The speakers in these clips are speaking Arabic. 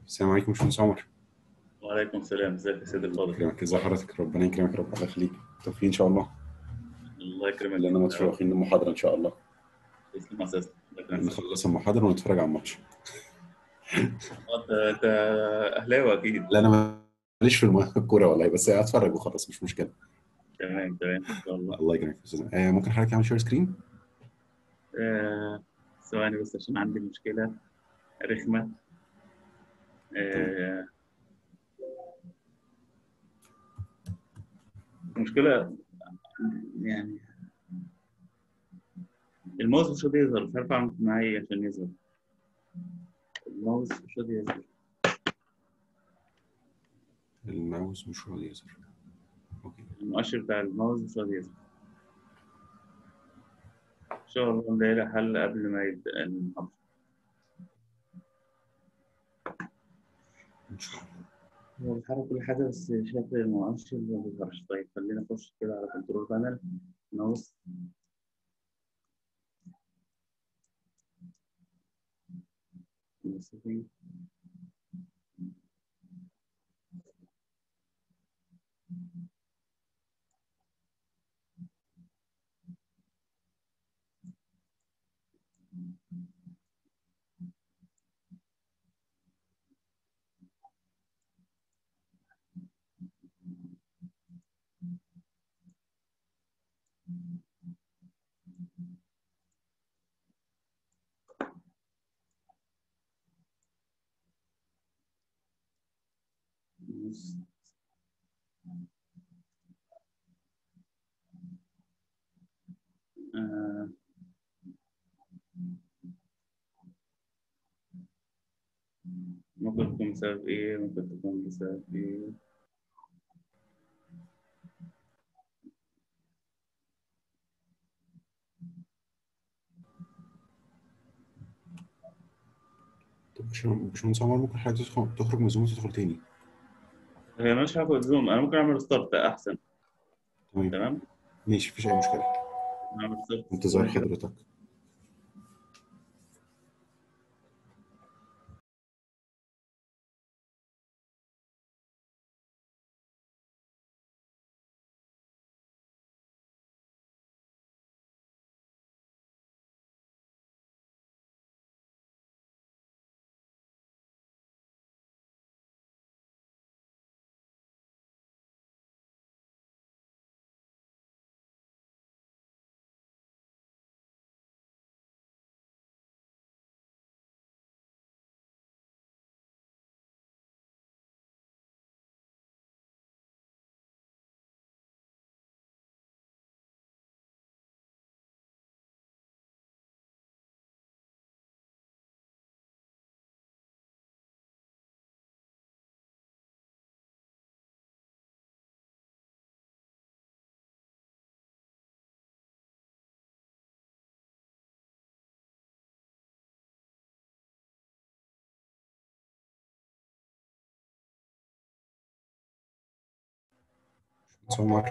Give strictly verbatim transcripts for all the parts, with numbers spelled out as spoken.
السلام عليكم باشمهندس عمر. وعليكم السلام، ازيك يا سيدي الله الفاضل؟ يكرمك، ازي حضرتك؟ ربنا يكرمك يا رب، الله يخليك. توفيق ان شاء الله. الله يكرمك لنا انت يا رب. متشوقين للمحاضره ان شاء الله. تسلم اساسا، الله يكرمك سيدي. نخلص المحاضره ونتفرج على الماتش. انت انت اهلاوي اكيد. لا انا ماليش في الم- الكوره والله، بس اتفرج وخلاص مش مشكله. تمام تمام ان شاء الله. الله يكرمك يا استاذ. آه ممكن حضرتك تعمل شير سكرين؟ آه ثواني بس عشان عندي مشكله رخمه. تمام. آه مشكله يعني الماوس مش راضي يظهر، مش عارف اعمل معاه ايه عشان يظهر. الماوس مش راضي يظهر. الماوس مش راضي يظهر. اوكي. المؤشر بتاع الماوس مش راضي يظهر. ان شاء الله نلاقي له حل قبل ما يبدا المحاضره. ان شاء الله. هو بيتحرك كل حاجه بس شكل المؤشر ما بيظهرش. طيب خلينا نخش كده على كنترول بانل ماوس. آه، ممكن تكون بسبب إيه؟ ممكن تكون بسبب إيه؟ طب باشا- باشمهندس عمر، ممكن حضرتك تدخل- تخرج من زوم وتدخل تاني؟ هي مش هاخد زوم، أنا ممكن أعمل ستارت أحسن. تمام. تمام؟ ماشي، مفيش اي مشكله. أعمل ستارت انتظار سكرين كده. حضرتك. باشمهندس عمر.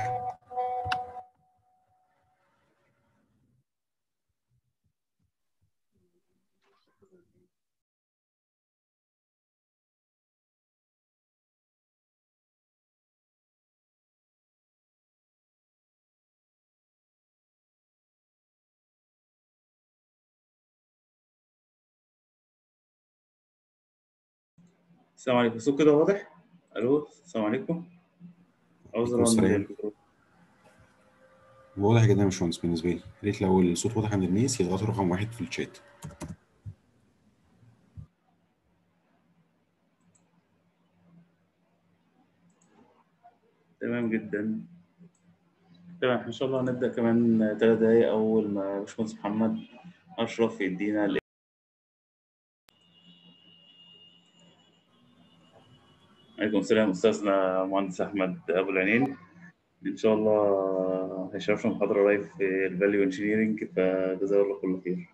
السلام عليكم، الصوت كده واضح؟ ألو، السلام عليكم. عاوز عليكم أرن السلام. الميكروفون. واضح جدا يا باشمهندس بالنسبه لي، يا ريت لو الصوت واضح عند الناس يضغطوا رقم واحد في الشات. تمام جدا. تمام، إن شاء الله هنبدأ كمان ثلاث دقايق أول ما باشمهندس محمد أشرف يدينا ال- عليكم السلام أستاذنا مهندس أحمد أبو العينين. إن شاء الله هيشرفنا محاضرة لايف في الفاليو انجينيرنج، فجزاه الله كل خير.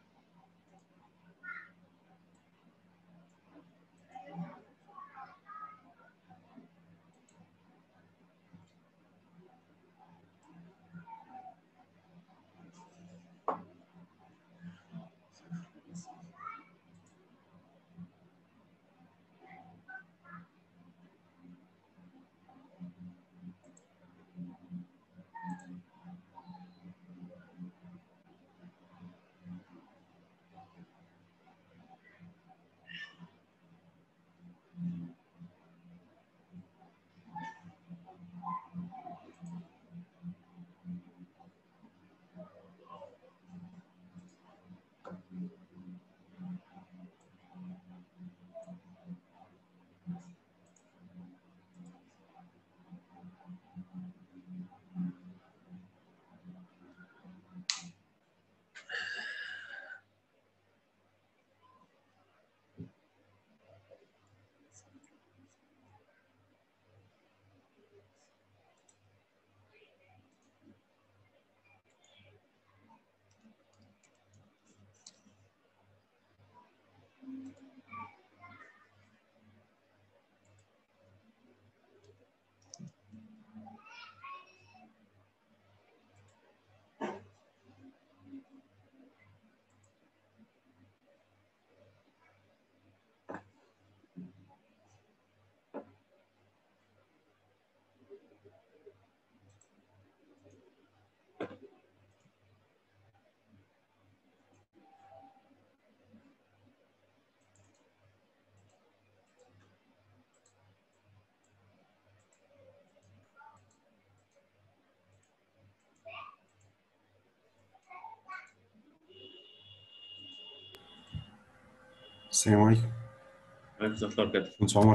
السلام عليكم. عليكم السلام ورحمة الله وبركاته. باشمهندس عمر،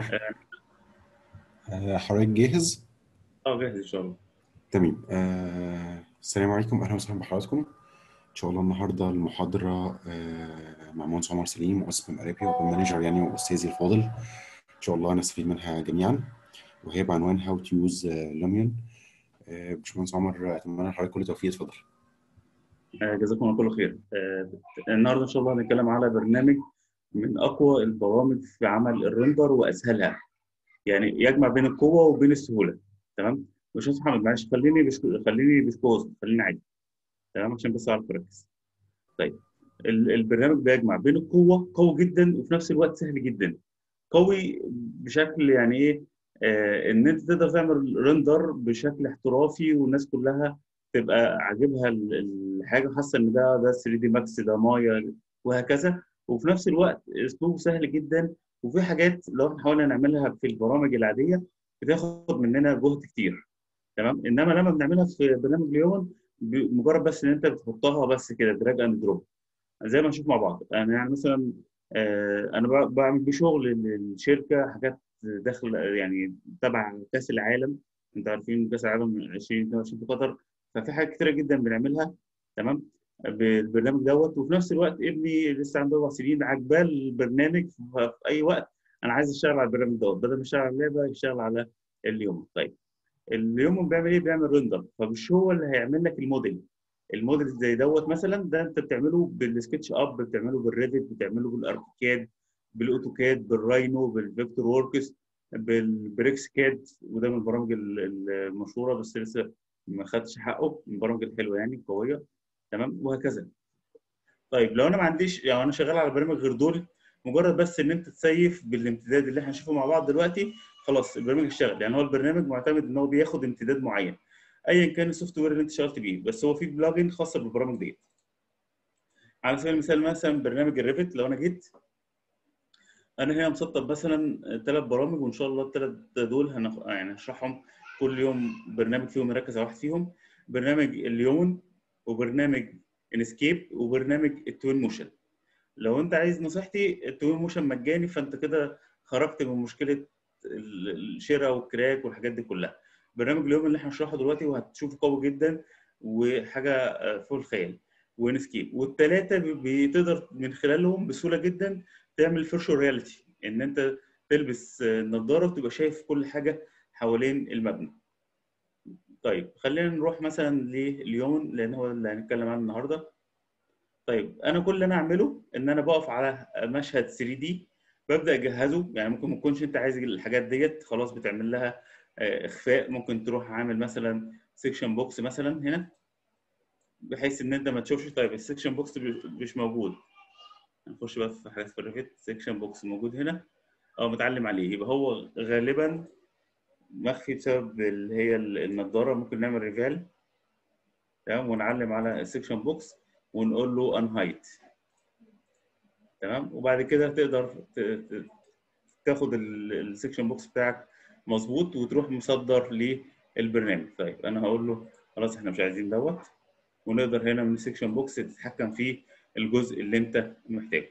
آه، حضرتك جاهز؟ اه جاهز ان شاء الله. تمام. آه، السلام عليكم، اهلا وسهلا بحضراتكم. ان شاء الله النهارده المحاضره آه، مع مهندس عمر سليم، مؤسس من ارابي وكوم مانجر يعني، واستاذي الفاضل. ان شاء الله نستفيد منها جميعا، وهي بعنوان هاو تو يوز لوميون. باشمهندس عمر، اتمنى لحضرتك كل توفيق. اتفضل. آه جزاكم الله كل خير. آه النهارده ان شاء الله هنتكلم على برنامج من اقوى البرامج في عمل الرندر واسهلها، يعني يجمع بين القوه وبين السهوله. تمام. مش اسمح محمد، معلش خليني بش... خليني بسكوز خليني عادي. تمام عشان بس اعرف اركز. طيب، ال- البرنامج بيجمع بين القوه، قوي جدا، وفي نفس الوقت سهل جدا. قوي بشكل يعني ايه؟ آه ان انت تقدر تعمل ريندر بشكل احترافي والناس كلها تبقى عاجبها ال- الحاجه، حاسه ان ده ده ثري دي ماكس، ده مايا، وهكذا. وفي نفس الوقت اسلوبه سهل جدا. وفي حاجات لو احنا حاولنا نعملها في البرامج العاديه بتاخد مننا جهد كتير. تمام. انما لما بنعملها في برنامج ليون، مجرد بس ان انت بتحطها بس كده دراج اند دروب، زي ما نشوف مع بعض. انا يعني مثلا آه، انا ب- بعمل بشغل للشركه حاجات داخل يعني تبع كاس العالم. انتوا عارفين كاس العالم ألفين واتنين وعشرين في قطر. ففي حاجات كتيره جدا بنعملها. تمام. بالبرنامج دوت. وفي نفس الوقت ابني لسه عنده اربع سنين، عجباه البرنامج. في اي وقت انا عايز اشتغل على البرنامج دوت، بدل ما يشتغل على اللعبه يشتغل على اليوم. طيب، اليوم بيعمل ايه؟ بيعمل ريندر. فمش هو اللي هيعمل لك الموديل. الموديل زي دوت مثلا، ده انت بتعمله بالسكتش اب، بتعمله بالريفت، بتعمله بالاركيكاد، بالاوتوكاد، بالراينو، بالفيكتور ووركس، بالبريكس كاد. وده من البرامج ال- المشهوره، بس لسه ما خدش حقه، من البرامج الحلوه يعني قويه. تمام. وهكذا. طيب لو انا ما عنديش، يعني انا شغال على برامج غير دول، مجرد بس ان انت تسيف بالامتداد اللي احنا هنشوفه مع بعض دلوقتي، خلاص البرنامج اشتغل. يعني هو البرنامج معتمد ان هو بياخد امتداد معين ايا كان السوفت وير اللي انت اشتغلت بيه، بس هو في بلجن خاصه بالبرامج دي. على سبيل المثال مثلا برنامج الريفت، لو انا جيت انا هنا مسطب مثلا ثلاث برامج، وان شاء الله الثلاث دول هنخ... يعني هشرحهم كل يوم، برنامج فيهم نركز على واحد فيهم. برنامج اليوم، وبرنامج انسكيب، وبرنامج التوين موشن. لو انت عايز نصيحتي، التوين موشن مجاني، فانت كده خرجت من مشكله ال- الشراء والكراك والحاجات دي كلها. برنامج اليوم اللي احنا هنشرحه دلوقتي وهتشوفه قوي جدا، وحاجه آه، فوق الخيال. ونسكيب. والثلاثه بتقدر من خلالهم بسهوله جدا تعمل فيرشوال رياليتي، ان انت تلبس آه، نظاره وتبقى شايف كل حاجه حوالين المبنى. طيب خلينا نروح مثلا لليوم، لان هو اللي هنتكلم عنه النهارده. طيب انا كل اللي انا اعمله ان انا بقف على مشهد ثري دي، ببدا اجهزه. يعني ممكن ما تكونش انت عايز الحاجات ديت، خلاص بتعمل لها آه، اخفاء. ممكن تروح عامل مثلا سيكشن بوكس مثلا هنا، بحيث ان انت ما تشوفش. طيب السيكشن بوكس مش موجود، نخش بقى في حاجات في الريفت. سيكشن بوكس موجود هنا او متعلم عليه، يبقى هو غالبا مخفي بسبب اللي هي النضاره. ممكن نعمل ريفال، تمام، ونعلم على السيكشن بوكس ونقول له ان هايت. تمام. وبعد كده تقدر ت- ت- تاخد السكشن بوكس بتاعك مظبوط وتروح مصدر للبرنامج. طيب انا هقول له خلاص احنا مش عايزين دوت، ونقدر هنا من السكشن بوكس تتحكم في الجزء اللي انت محتاجه.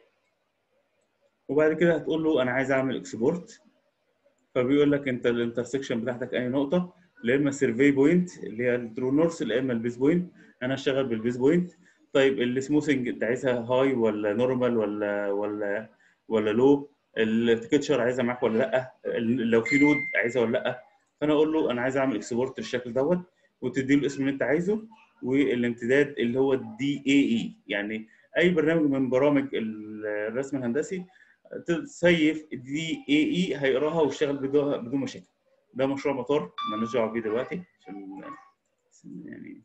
وبعد كده هتقول له انا عايز اعمل اكسبورت، فبيقول لك انت الانترسكشن بتاعتك اي نقطه، لا اما السيرفي بوينت اللي هي الترو نورث، لا اما البيس بوينت. انا هشتغل بالبيس بوينت. طيب السموثنج انت عايزها هاي ولا نورمال ولا ولا ولا لو؟ التكتشر عايزها معاك ولا لا؟ لو في لود عايزها ولا لا؟ فانا اقول له انا عايز اعمل اكسبورت بالشكل دوت، وتدي له الاسم اللي انت عايزه والامتداد اللي هو الدي اي اي. يعني اي برنامج من برامج الرسم الهندسي تسيف دي اي اي هيقراها ويشتغل بدون بدون مشاكل. ده مشروع مطار مالناش دعوه بيه دلوقتي عشان يعني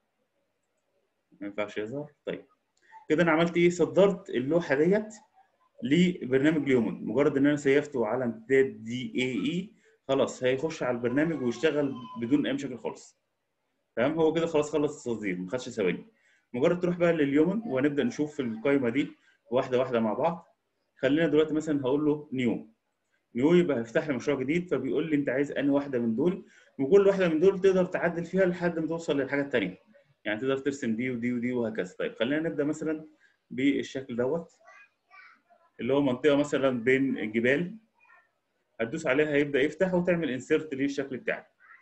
ما ينفعش يظهر. طيب كده انا عملت ايه؟ صدرت اللوحه ديت لبرنامج ليومن. مجرد ان انا سيفته على امتداد دي اي اي، خلاص هيخش على البرنامج ويشتغل بدون اي مشاكل خالص. تمام. هو كده خلاص خلص التصدير، ما خدش ثواني. مجرد تروح بقى لليومن وهنبدا نشوف القائمه دي واحده واحده مع بعض. خلينا دلوقتي مثلا هقول له نيو. نيو يبقى هيفتح لي مشروع جديد، فبيقول لي انت عايز انهي واحده من دول، وكل واحده من دول تقدر تعدل فيها لحد ما توصل للحاجه الثانيه. يعني تقدر ترسم دي ودي ودي وهكذا. طيب خلينا نبدا مثلا بالشكل دوت. اللي هو منطقه مثلا بين الجبال، هتدوس عليها هيبدا يفتح وتعمل انسيرت للشكل بتاعك.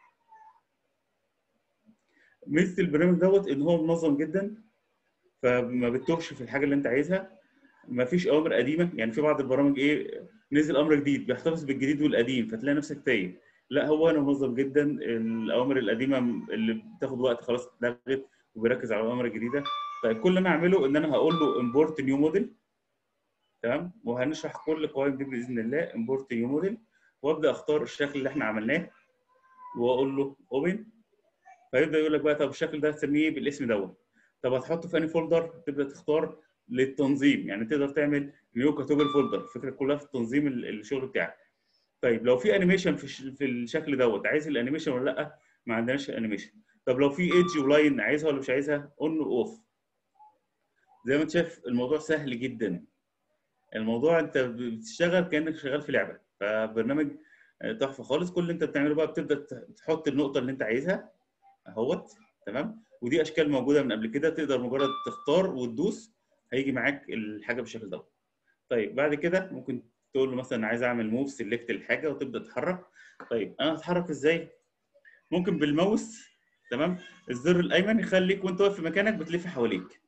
ميزه البرنامج دوت ان هو منظم جدا، فما بتتوهش في الحاجه اللي انت عايزها. ما فيش اوامر قديمه، يعني في بعض البرامج ايه نزل امر جديد بيحتفظ بالجديد والقديم فتلاقي نفسك تايه. لا، هو انا منظم جدا. الاوامر القديمه اللي بتاخد وقت خلاص اتلغت وبيركز على الاوامر الجديده. طيب كل اللي انا هعمله ان انا هقول له امبورت نيو موديل، تمام، وهنشرح كل القوائم دي باذن الله. امبورت نيو موديل، وابدا اختار الشكل اللي احنا عملناه واقول له اوبن. فيبدا يقول لك بقى طب الشكل ده هتسميه بالاسم دوت. طب هتحطه في انهي فولدر؟ تبدا تختار للتنظيم، يعني تقدر تعمل نيو كاتيجوري فولدر. الفكره كلها في التنظيم الشغل بتاعك. طيب لو في انيميشن في في الشكل دوت، عايز الانيميشن ولا لا؟ ما عندناش انيميشن. طب لو في ايدج ولاين، عايزها ولا مش عايزها؟ اون اوف. زي ما انت شايف الموضوع سهل جدا. الموضوع انت بتشتغل كانك شغال في لعبه، فبرنامج تحفه خالص. كل اللي انت بتعمله بقى بتبدا تحط النقطه اللي انت عايزها اهوت، تمام. ودي اشكال موجوده من قبل كده، تقدر مجرد تختار وتدوس هيجي معاك الحاجه بالشكل دوت. طيب بعد كده ممكن تقول له مثلا عايز اعمل موف سيلكت الحاجه وتبدا تتحرك. طيب انا هتحرك ازاي؟ ممكن بالماوس، تمام. الزر الايمن يخليك وانت واقف في مكانك بتلف حواليك.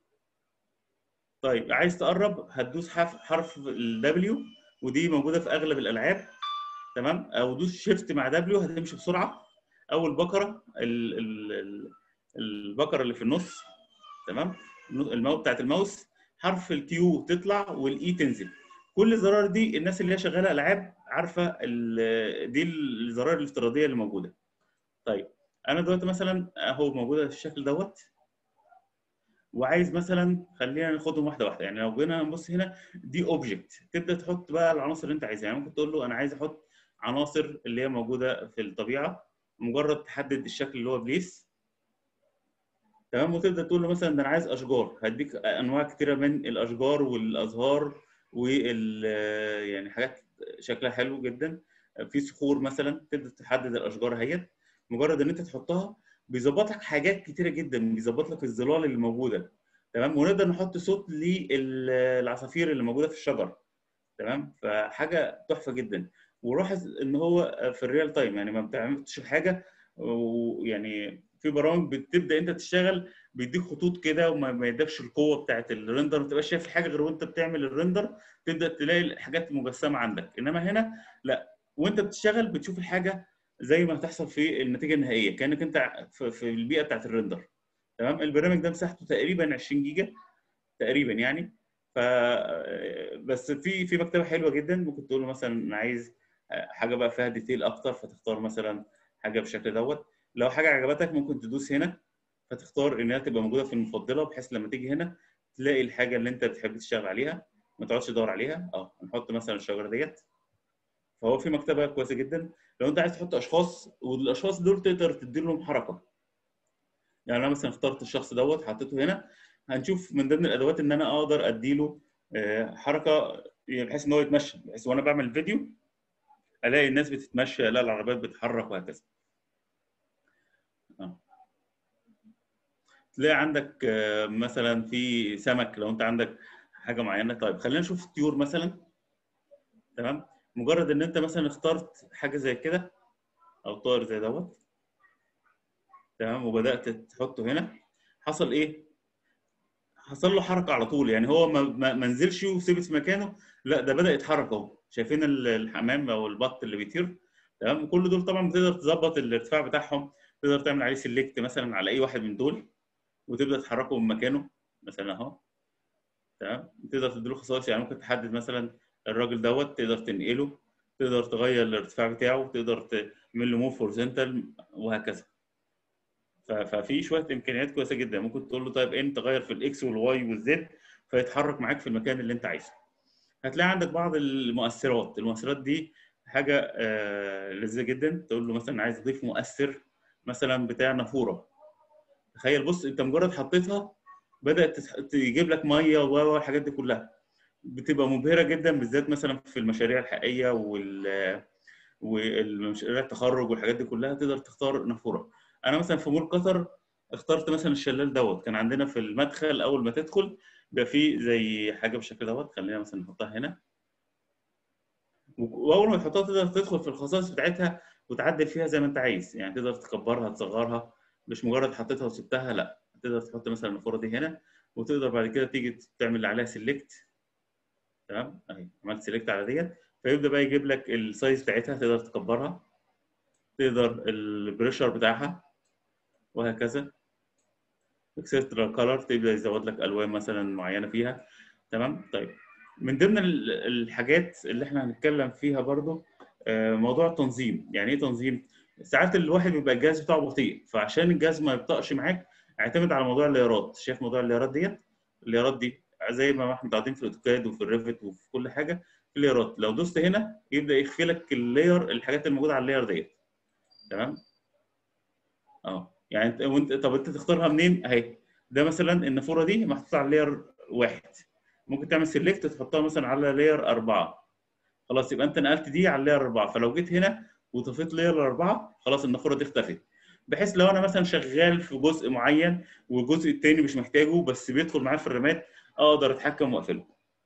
طيب عايز تقرب هتدوس حرف حرف الدبليو، ودي موجوده في اغلب الالعاب، تمام. او دوس شيفت مع دبليو هتمشي بسرعه. او البقره ال ال ال البقره اللي في النص، تمام، الماوس بتاعت الماوس، حرف الكيو تطلع والاي تنزل. كل الزرار دي الناس اللي هي شغاله العاب عارفه دي الزرار الافتراضيه اللي موجوده. طيب انا دلوقتي مثلا اهو موجوده بالشكل دوت، وعايز مثلا خلينا ناخدهم واحده واحده. يعني لو جينا نبص هنا دي اوبجكت، تبدا تحط بقى العناصر اللي انت عايزها. يعني ممكن تقول له انا عايز احط عناصر اللي هي موجوده في الطبيعه، مجرد تحدد الشكل اللي هو بليس، تمام. وتبدا تقول له مثلا ده انا عايز اشجار، هديك انواع كتيره من الاشجار والازهار وال يعني حاجات شكلها حلو جدا. في صخور مثلا، تبدا تحدد الاشجار اهيت. مجرد ان انت تحطها بيظبط لك حاجات كتيره جدا، بيظبط لك الظلال اللي موجوده، تمام. ونقدر نحط صوت للعصافير اللي موجوده في الشجر، تمام. فحاجه تحفه جدا. ولاحظ ان هو في الريال تايم، يعني ما بتعملش حاجه. ويعني في برامج بتبدا انت تشتغل بيديك خطوط كده وما يدكش القوه بتاعت الريندر، ما تبقاش شايف الحاجه غير وانت بتعمل الريندر تبدا تلاقي الحاجات مجسمه عندك. انما هنا لا، وانت بتشتغل بتشوف الحاجه زي ما هتحصل في النتيجه النهائيه، كانك انت في البيئه بتاعت الريندر، تمام. البرنامج ده مساحته تقريبا عشرين جيجا تقريبا يعني. ف بس في في مكتبه حلوه جدا. ممكن تقول له مثلا انا عايز حاجه بقى فيها ديتيل اكتر، فتختار مثلا حاجه بالشكل دوت. لو حاجه عجبتك ممكن تدوس هنا فتختار انها تبقى موجوده في المفضله، بحيث لما تيجي هنا تلاقي الحاجه اللي انت بتحب تشتغل عليها، ما تقعدش تدور عليها. اه نحط مثلا الشجره ديت. فهو في مكتبه كويسه جدا. لو انت عايز تحط اشخاص، والاشخاص دول تقدر تدي لهم حركه. يعني انا مثلا اخترت الشخص دوت حطيته هنا، هنشوف من ضمن الادوات ان انا اقدر اديله حركه بحيث ان هو يتمشى، بحيث وانا بعمل فيديو الاقي الناس بتتمشى، الاقي العربيات بتتحرك وهكذا. اه تلاقي عندك مثلا في سمك لو انت عندك حاجه معينه. طيب خلينا نشوف الطيور مثلا، تمام. مجرد ان انت مثلا اخترت حاجه زي كده او طائر زي دوت، تمام، وبدات تحطه هنا، حصل ايه؟ حصل له حركه على طول. يعني هو ما ما نزلش وثبت في مكانه، لا ده بدا يتحرك اهو. شايفين الحمام او البط اللي بيطير، تمام. كل دول طبعا بتقدر تظبط الارتفاع بتاعهم، تقدر تعمل عليه سيلكت مثلا على اي واحد من دول وتبدا تحركه من مكانه مثلا اهو، تمام. تقدر تديله خصائص، يعني ممكن تحدد مثلا الراجل دوت تقدر تنقله، تقدر تغير الارتفاع بتاعه، تقدر تعمل له موف هورزونتال وهكذا. ففي شويه امكانيات كويسه جدا. ممكن تقول له طيب انت تغير في الاكس والواي والزد فيتحرك معاك في المكان اللي انت عايزه. هتلاقي عندك بعض المؤثرات. المؤثرات دي حاجه آه لذيذه جدا. تقول له مثلا عايز اضيف مؤثر مثلا بتاع نافوره. تخيل بص، انت مجرد حطيتها بدات تجيب لك ميه والحاجات دي كلها، بتبقى مبهره جدا، بالذات مثلا في المشاريع الحقيقيه وال والمشاريع التخرج والحاجات دي كلها تقدر تختار نافوره. انا مثلا في مول قطر اخترت مثلا الشلال دوت. كان عندنا في المدخل اول ما تدخل بيبقى فيه زي حاجه بالشكل دوت. خلينا مثلا نحطها هنا، واول ما تحطها تقدر تدخل في الخصائص بتاعتها وتعدل فيها زي ما انت عايز، يعني تقدر تكبرها تصغرها، مش مجرد حطيتها وسبتها، لا تقدر تحط مثلا الفوره دي هنا، وتقدر بعد كده تيجي تعمل عليها سيلكت. تمام اهي عملت سيلكت على ديت، فيبدا بقى يجيب لك السايز بتاعتها، تقدر تكبرها، تقدر البريشر بتاعها، وهكذا. اكسترا كلر تبدا يزود لك الوان مثلا معينه فيها. تمام. طيب من ضمن ال- الحاجات اللي احنا هنتكلم فيها برضو آه، موضوع التنظيم. يعني ايه تنظيم؟ ساعات الواحد بيبقى الجهاز بتاعه بطيء، فعشان الجهاز ما يبطأش معاك اعتمد على موضوع الليارات. شايف موضوع الليارات ديت؟ الليارات دي زي ما احنا متعودين في الاوتوكاد وفي الريفت وفي كل حاجه، في الليارات لو دوست هنا يبدا يخفي لك اللاير، الحاجات الموجوده على اللاير ديت. تمام. اه يعني انت وانت طب انت تختارها منين اهي؟ ده مثلا النافوره دي محطوطه على لاير واحد، ممكن تعمل سيلكت تحطها مثلا على لاير اربعه، خلاص يبقى انت نقلت دي على اللاير اربعه. فلو جيت هنا وطفيت لاير اربعه خلاص النافوره دي اختفت. بحيث لو انا مثلا شغال في جزء معين والجزء التاني مش محتاجه بس بيدخل معايا في الرامات، اقدر اتحكم واقفله.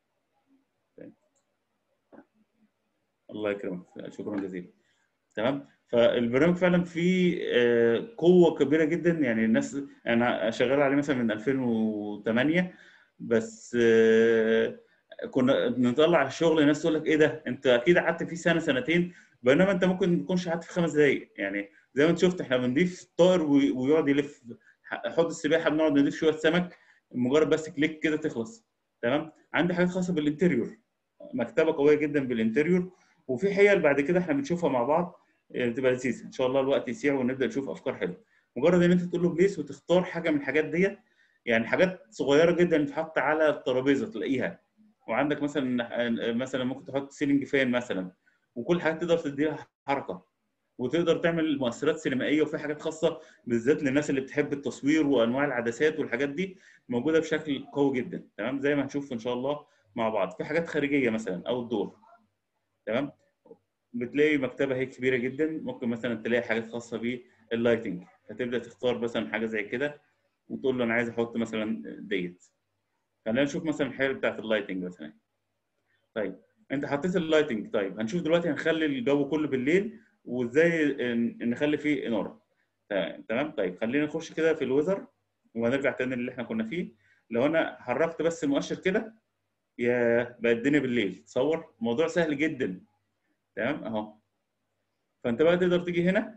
الله يكرمك، شكرا جزيلا. تمام. فالبرنامج فعلا فيه آه، قوه كبيره جدا. يعني الناس، انا شغال عليه مثلا من الفين وتمانية، بس آه، كنا بنطلع الشغل الناس تقول لك ايه ده، انت اكيد قعدت فيه سنه سنتين، بينما انت ممكن ما تكونش قعدت في خمس دقائق. يعني زي ما انت شفت احنا بنضيف طائر وي- ويقعد يلف. حوض السباحه بنقعد نضيف شويه سمك، مجرد بس كليك كده تخلص. تمام. عندي حاجات خاصه بالانتريور، مكتبه قويه جدا بالانتريور، وفي حيل بعد كده احنا بنشوفها مع بعض يعني تبقى لذيذه ان شاء الله. الوقت يسيع ونبدا نشوف افكار حلوه. مجرد ان انت تقول له بليس وتختار حاجه من الحاجات ديت، يعني حاجات صغيره جدا تتحط على الترابيزه تلاقيها. وعندك مثلا مثلا ممكن تحط سيلينج فان مثلا، وكل حاجه تقدر تديها حركه، وتقدر تعمل مؤثرات سينمائيه. وفي حاجات خاصه بالذات للناس اللي بتحب التصوير وانواع العدسات والحاجات دي موجوده بشكل قوي جدا. تمام. زي ما هنشوف ان شاء الله مع بعض. في حاجات خارجيه مثلا او الدور. تمام. بتلاقي مكتبه هي كبيره جدا، ممكن مثلا تلاقي حاجات خاصه باللايتنج، فتبدا تختار مثلا حاجه زي كده وتقول له انا عايز احط مثلا ديت. خلينا نشوف مثلا الحاله بتاعت اللايتنج مثلا. طيب انت حطيت اللايتنج، طيب هنشوف دلوقتي هنخلي الجو كله بالليل وازاي ن- نخلي فيه اناره. تمام. طيب خلينا نخش كده في الويزر وهنرجع تاني اللي احنا كنا فيه. لو انا حركت بس المؤشر كده، يا بقت الدنيا بالليل. تصور موضوع سهل جدا. تمام اهو. فانت بقى تقدر تيجي هنا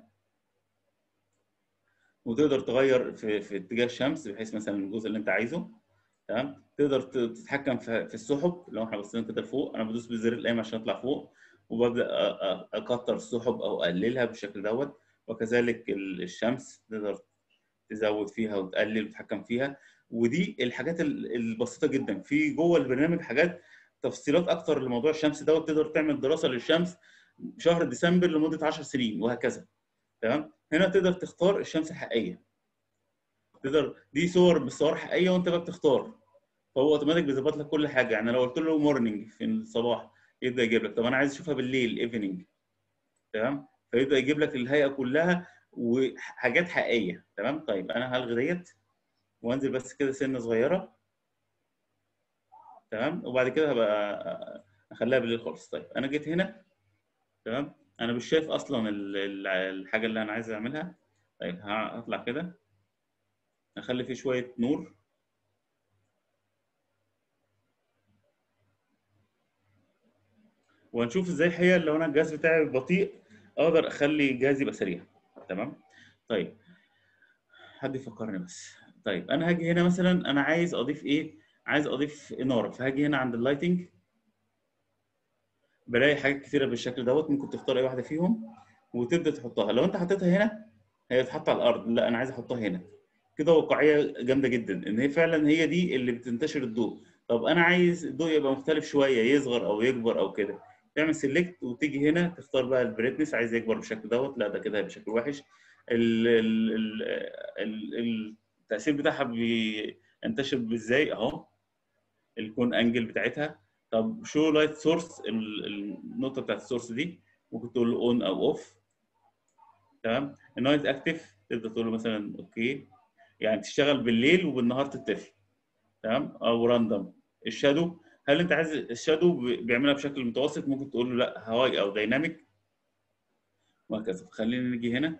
وتقدر تغير في في اتجاه الشمس بحيث مثلا الجزء اللي انت عايزه. تمام. تقدر ت- تتحكم في في السحب. لو احنا بصينا كده لفوق، انا بدوس بالزر الايمن عشان اطلع فوق، وببدا أ- أ- اكتر السحب او اقللها بالشكل دوت. وكذلك ال- الشمس تقدر تزود فيها وتقلل وتتحكم فيها. ودي الحاجات ال- البسيطه جدا. في جوه البرنامج حاجات تفصيلات اكتر لموضوع الشمس دوت. تقدر تعمل دراسه للشمس شهر ديسمبر لمده عشر سنين وهكذا. تمام. هنا تقدر تختار الشمس الحقيقيه، تقدر دي صور بالصور حقيقيه وانت بقى بتختار. فهو اوتوماتيك بيظبط لك كل حاجه. يعني لو قلت له مورنينج في الصباح يبدا يجيب لك. طب انا عايز اشوفها بالليل ايفنينج. تمام. فيبدا يجيب لك الهيئه كلها وحاجات حقيقيه. تمام. طيب انا هلغي ديت وانزل بس كده سنه صغيره. تمام. وبعد كده هبقى اخليها بالليل خالص. طيب انا جيت هنا. تمام. انا مش شايف اصلا ال- ال- الحاجه اللي انا عايز اعملها. طيب هطلع كده اخلي فيه شويه نور، وهنشوف ازاي هي لو انا الجهاز بتاعي بطيء اقدر اخلي جهازي يبقى سريع. تمام. طيب حد يفكرني بس. طيب انا هاجي هنا مثلا انا عايز اضيف ايه؟ عايز اضيف اناره. فهاجي هنا عند اللايتنج بلاقي حاجات كتيره بالشكل دوت. ممكن تختار اي واحده فيهم وتبدا تحطها. لو انت حطيتها هنا هي تتحط على الارض، لا انا عايز احطها هنا. كده واقعيه جامده جدا ان هي فعلا هي دي اللي بتنتشر الضوء. طب انا عايز الضوء يبقى مختلف شويه، يصغر او يكبر او كده. تعمل سيلكت وتيجي هنا تختار بقى البريتنس، عايز يكبر بالشكل دوت، لا ده كده هيبقى شكل وحش. ال ال ال ال التاثير بتاعها بينتشر ازاي اهو، الكون انجل بتاعتها. طب شو لايت سورس، النقطه بتاعت السورس دي ممكن تقول له اون او اوف. تمام. النايت اكتف تقدر تقول له مثلا اوكي، يعني تشتغل بالليل وبالنهار تطفي. تمام. او راندوم. الشادو هل انت عايز الشادو بيعملها بشكل متوسط، ممكن تقول له لا هواي او دايناميك وهكذا. خلينا نيجي هنا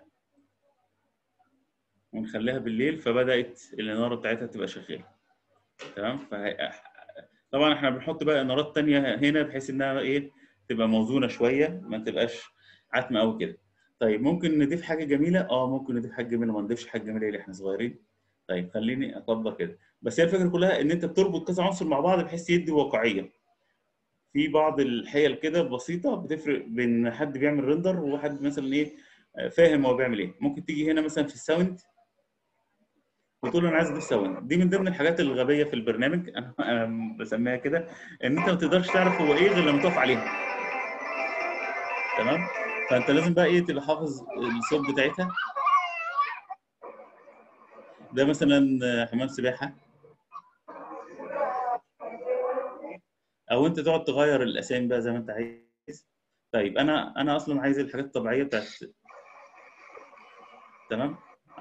ونخليها بالليل، فبدات الاناره بتاعتها تبقى شغاله. تمام. فهي... طبعا احنا بنحط بقى انارات ثانيه هنا بحيث انها ايه تبقى موزونه شويه، ما تبقاش عتمه قوي كده. طيب ممكن نضيف حاجه جميله، اه ممكن نضيف حاجه جميله، ما نضيفش حاجه جميله ليه احنا صغيرين. طيب خليني اطبق كده. بس هي الفكره كلها ان انت بتربط كذا عنصر مع بعض بحيث يدي واقعيه. في بعض الحيل كده بسيطه بتفرق بين حد بيعمل ريندر وحد مثلا ايه فاهم هو بيعمل ايه. ممكن تيجي هنا مثلا في الساوند وتقول له انا عايز اضيف ساوند. دي من ضمن الحاجات الغبيه في البرنامج، انا انا بسميها كده، ان انت ما تقدرش تعرف هو ايه غير لما تقف عليها. تمام. فانت لازم بقى ايه تبقى حافظ الصوت بتاعتها. ده مثلا حمام سباحه، او انت تقعد تغير الاسامي بقى زي ما انت عايز. طيب انا انا اصلا عايز الحاجات الطبيعيه بتاعت. تمام.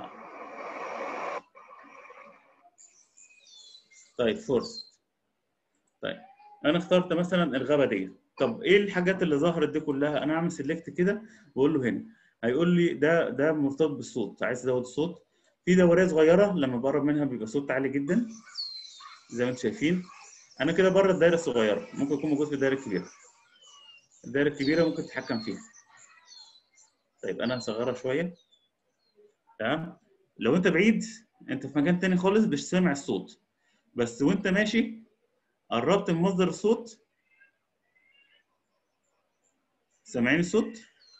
طيب فورس. طيب انا اخترت مثلا الغابه دي. طب ايه الحاجات اللي ظهرت دي كلها؟ انا اعمل سيلكت كده واقول له هنا، هيقول لي ده ده مرتبط بالصوت. عايز تزود الصوت، في دوريه صغيره لما بقرب منها بيبقى صوت عالي جدا زي ما انتم شايفين. انا كده بره الدايره الصغيره، ممكن يكون موجود في الدايره الكبيره. الدايره الكبيره ممكن تتحكم فيها. طيب انا هصغرها شويه. تمام. لو انت بعيد، انت في مكان تاني خالص مش سامع الصوت، بس وانت ماشي قربت من مصدر الصوت سامعين الصوت.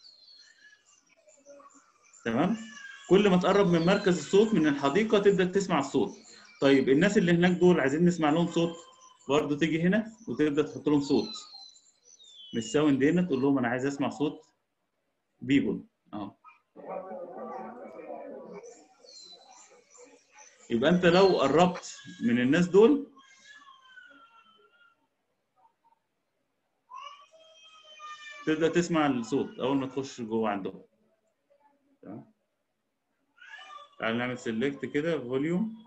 تمام. كل ما تقرب من مركز الصوت من الحديقه تبدا تسمع الصوت. طيب الناس اللي هناك دول عايزين نسمع لهم صوت، برضه تيجي هنا وتبدا تحط لهم صوت من الساوند هنا، تقول لهم انا عايز اسمع صوت بيبول اهو. يبقى انت لو قربت من الناس دول تبدا تسمع الصوت اول ما تخش جوه عندهم. تمام. تعال نعمل سيلكت كده فوليوم.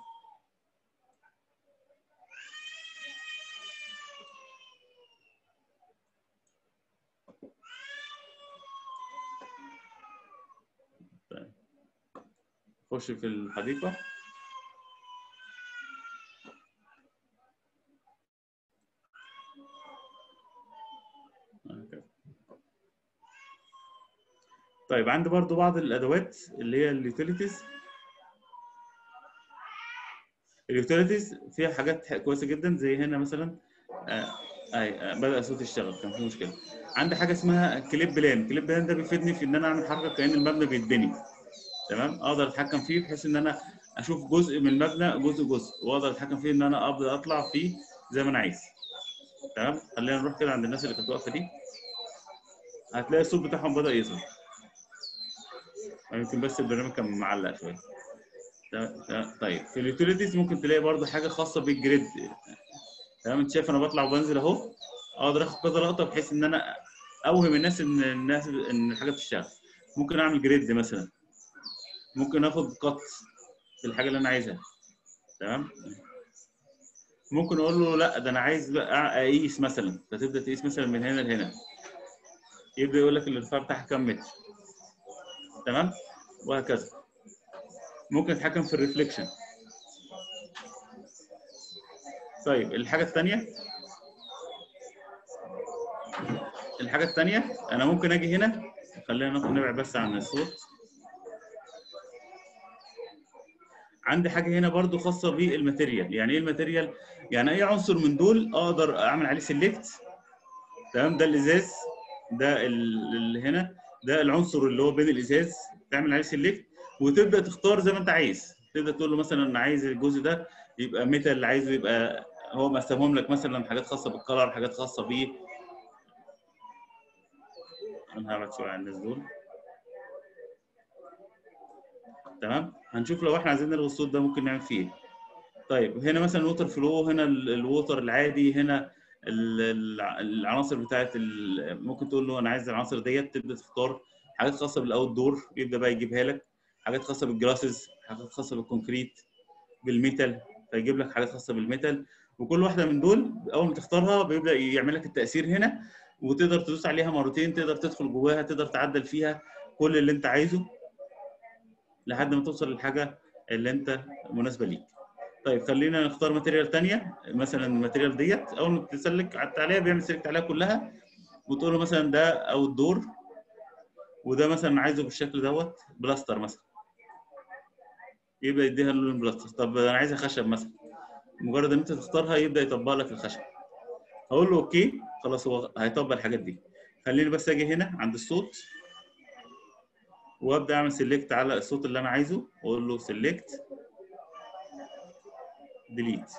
طيب خش في الحديقه. طيب عندي برضو بعض الادوات اللي هي اليوتيليتيز. اليوتيليتيز فيها حاجات كويسه جدا، زي هنا مثلا آه آه بدا صوت يشتغل، كان في مشكله. عندي حاجه اسمها كليب بلان. كليب بلان ده بيفيدني في ان انا اعمل حركه كأن المبنى بيتبني. تمام. اقدر اتحكم فيه بحيث ان انا اشوف جزء من المبنى جزء جزء، واقدر اتحكم فيه ان انا ابدا اطلع فيه زي ما انا عايز. تمام. خلينا نروح كده عند الناس اللي كانت واقفه دي، هتلاقي الصوت بتاعهم بدا يظهر. يمكن بس البرنامج كان معلق شويه. طيب في اليوتيليتيز ممكن تلاقي برضو حاجه خاصه بالجريد. تمام. انت شايف انا بطلع وبنزل اهو، اقدر اخد كذا لقطه بحيث ان انا اوهم الناس ان الناس ان الحاجه بتشتغل. ممكن اعمل جريد مثلا، ممكن اخد قط في الحاجه اللي انا عايزها. تمام. ممكن اقول له لا ده انا عايز بقى اقيس مثلا، فتبدا تقيس مثلا من هنا لهنا، يبدا يقول لك الارتفاع بتاعها كام متر. تمام. وهكذا. ممكن اتحكم في الريفليكشن. طيب الحاجه الثانيه الحاجه الثانيه انا ممكن اجي هنا، خلينا ناخد نبعد بس عن الصوت. عندي حاجه هنا برضو خاصه بالماتيريال. يعني ايه الماتيريال؟ يعني اي عنصر من دول اقدر اعمل عليه سيلكت. تمام. ده الازاز، ده اللي هنا ده العنصر اللي هو بين الازاز، تعمل عليه سيلكت وتبدا تختار زي ما انت عايز. تبدا تقول له مثلا انا عايز الجزء ده يبقى ميتال، عايزه يبقى، هو مقسمهم لك مثلا حاجات خاصه بالكلر، حاجات خاصه بيه. انا هبعد شويه عن الناس دول. تمام. هنشوف لو احنا عايزين نلغي الصوت ده ممكن نعمل فيه ايه. طيب هنا مثلا الووتر فلو، هنا الووتر العادي، هنا العناصر بتاعت ممكن تقول له انا عايز العناصر ديت، تبدا تختار حاجات خاصه بالاوت دور، يبدا بقى يجيبها لك. حاجات خاصه بالجلاسز، حاجات خاصه بالكونكريت، بالميتال، فيجيب لك حاجات خاصه بالميتال. وكل واحده من دول اول ما تختارها بيبدا يعمل لك التاثير هنا، وتقدر تدوس عليها مرتين، تقدر تدخل جواها، تقدر تعدل فيها كل اللي انت عايزه لحد ما توصل للحاجه اللي انت مناسبه ليك. طيب خلينا نختار ماتيريال ثانيه، مثلا الماتيريال ديت اول ما تسلك عليها بيعمل سيلكت عليها كلها، وتقول له مثلا ده اوت دور، وده مثلا عايزه بالشكل دوت بلاستر مثلا، يبدا يديها لون بلاستر. طب انا عايزها خشب مثلا، مجرد ان انت تختارها يبدا يطبق لك الخشب. هقول له اوكي خلاص هو هيطبق الحاجات دي. خليني بس اجي هنا عند الصوت وابدا اعمل سيلكت على الصوت اللي انا عايزه، واقول له سيلكت ديليت.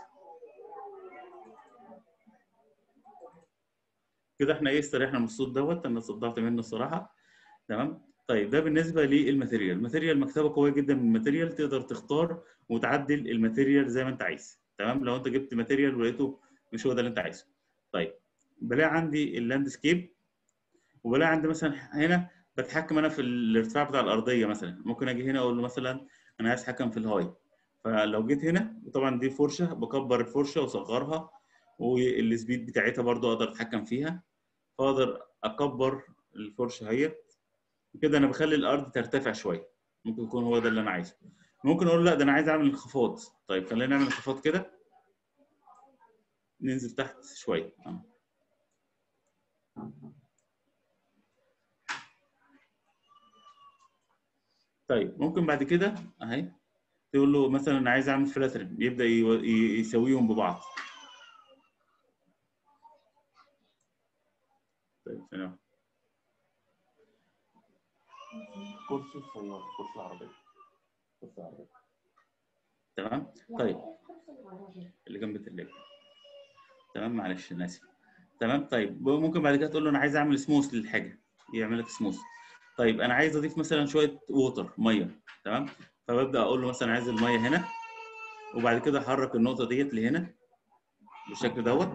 كده احنا ايه استريحنا من الصوت دوت، انا صدعت منه الصراحه. تمام. طيب ده بالنسبه للماتيريال. الماتيريال مكتبه قويه جدا من الماتيريال، تقدر تختار وتعدل الماتيريال زي ما انت عايز. تمام. لو انت جبت ماتيريال ولقيته مش هو ده اللي انت عايزه. طيب بلاقي عندي اللاندسكيب، وبلاقي عندي مثلا هنا بتحكم انا في الارتفاع بتاع الارضيه. مثلا ممكن اجي هنا اقول له مثلا انا عايز اتحكم في الهاي، فلو جيت هنا وطبعا دي فرشه بكبر الفرشه واصغرها، والسبيد بتاعتها برضو اقدر اتحكم فيها، فاقدر اكبر الفرشه اهي كده. انا بخلي الارض ترتفع شويه، ممكن يكون هو ده اللي انا عايزه. ممكن اقول لا ده انا عايز اعمل انخفاض. طيب خلينا نعمل انخفاض كده، ننزل تحت شويه. طيب ممكن بعد كده اهي تقول له مثلا انا عايز اعمل فلاترن، يبدا يسويهم ببعض. طيب ثانيه، كرسي السياره، كرسي العربيه، كرسي العربيه. تمام. طيب اللي جنب الثلاجه. تمام معلش انا اسف. تمام. طيب ممكن بعد كده تقول له انا عايز اعمل سموث للحاجه، يعمل لك سموث. طيب انا عايز اضيف مثلا شويه ووتر ميه. تمام. فببدا اقول له مثلا عايز الميه هنا، وبعد كده احرك النقطه ديت لهنا بالشكل دوت.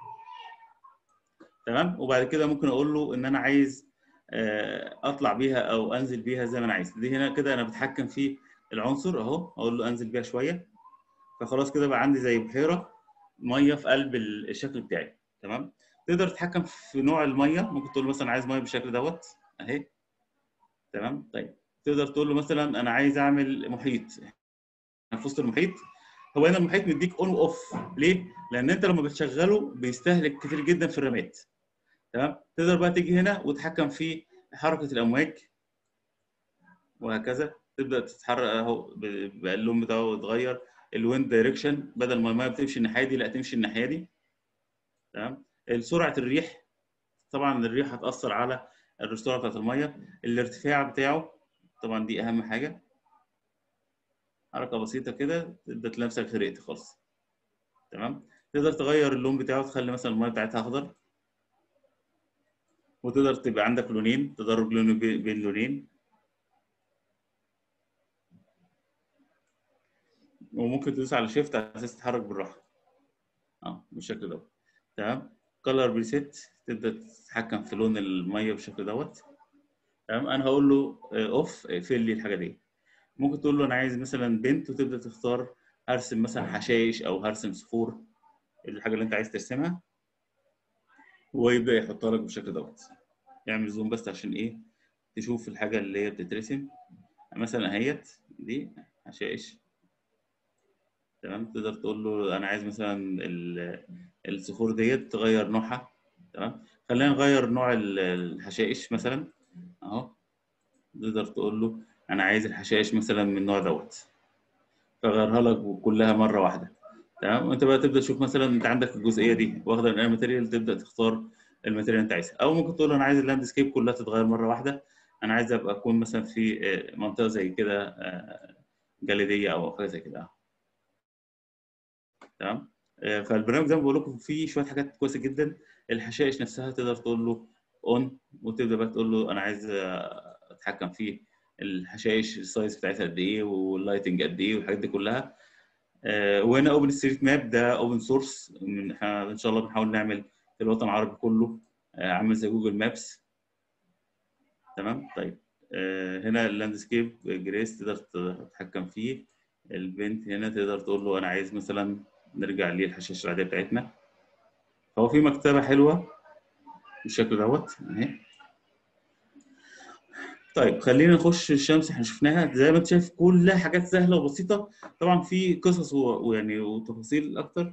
تمام. وبعد كده ممكن اقول له ان انا عايز اطلع بيها او انزل بيها زي ما انا عايز. دي هنا كده انا بتحكم في العنصر اهو، اقول له انزل بيها شويه، فخلاص كده بقى عندي زي بحيره ميه في قلب الشكل بتاعي. تمام. تقدر تتحكم في نوع الميه، ممكن تقول له مثلا عايز ميه بالشكل دوت اهي. تمام. طيب تقدر تقول له مثلا انا عايز اعمل محيط في وسط المحيط. هو هنا المحيط مديك اون واوف ليه؟ لان انت لما بتشغله بيستهلك كتير جدا في الرماد. تمام. تقدر بقى تيجي هنا وتتحكم في حركه الامواج وهكذا، تبدا تتحرك اهو بقى اللون بتاعه يتغير. الويند دايركشن بدل ما الميه بتمشي الناحيه دي لا تمشي الناحيه دي. تمام. سرعه الريح، طبعا الريح هتاثر على الرسوله بتاعت الميه. الارتفاع بتاعه طبعا دي اهم حاجه، حركه بسيطه كده تبدا تلاقي نفسك غرقت خالص. تمام. تقدر تغير اللون بتاعه، تخلي مثلا الميه بتاعتها اخضر، وتقدر تبقى عندك لونين، تدرج لون بين لونين، وممكن تدوس على شيفت على اساس تتحرك بالراحه اه بالشكل دوت. تمام. كلر بريسيت، تبدا تتحكم في لون الميه بالشكل دوت. تمام. انا هقول له اوف اقفل لي الحاجه دي. ممكن تقول له انا عايز مثلا بنت، وتبدا تختار هرسم مثلا حشائش او هرسم صخور، الحاجه اللي انت عايز ترسمها، ويبدا يحطها لك بالشكل دوت. يعمل زوم بس عشان ايه تشوف الحاجه اللي هي بتترسم. مثلا اهيت دي حشائش. تمام. تقدر تقول له انا عايز مثلا الصخور ديت تغير نوعها. تمام. خلينا نغير نوع الحشائش مثلا اهو. تقدر تقول له انا عايز الحشائش مثلا من النوع دوت، فغيرها لك كلها مره واحده. تمام. وانت بقى تبدا تشوف مثلا انت عندك الجزئيه دي واخده من اي ماتيريال، تبدا تختار الماتيريال اللي انت عايزها. او ممكن تقول له انا عايز اللاندسكيب كلها تتغير مره واحده، انا عايز ابقى اكون مثلا في منطقه زي كده جليديه او حاجه زي كده. تمام. فالبرنامج زي ما بقول لكم فيه شويه حاجات كويسه جدا. الحشائش نفسها تقدر تقول له اون، وتبدا بقى تقول له انا عايز اتحكم في الحشائش السايز بتاعتها قد ايه، واللايتنج قد ايه، والحاجات دي كلها. وهنا اوبن ستريت ماب ده اوبن سورس، احنا ان شاء الله بنحاول نعمل في الوطن العربي كله عامل زي جوجل مابس. تمام. طيب هنا اللاندسكيب جريس تقدر تتحكم فيه. البنت هنا تقدر تقول له انا عايز مثلا نرجع للحشاشة العادية بتاعتنا. فهو في مكتبة حلوة بالشكل دوت اهي. طيب خلينا نخش الشمس، احنا شفناها زي ما انت شايف كلها حاجات سهلة وبسيطة. طبعا في قصص و- ويعني وتفاصيل أكتر.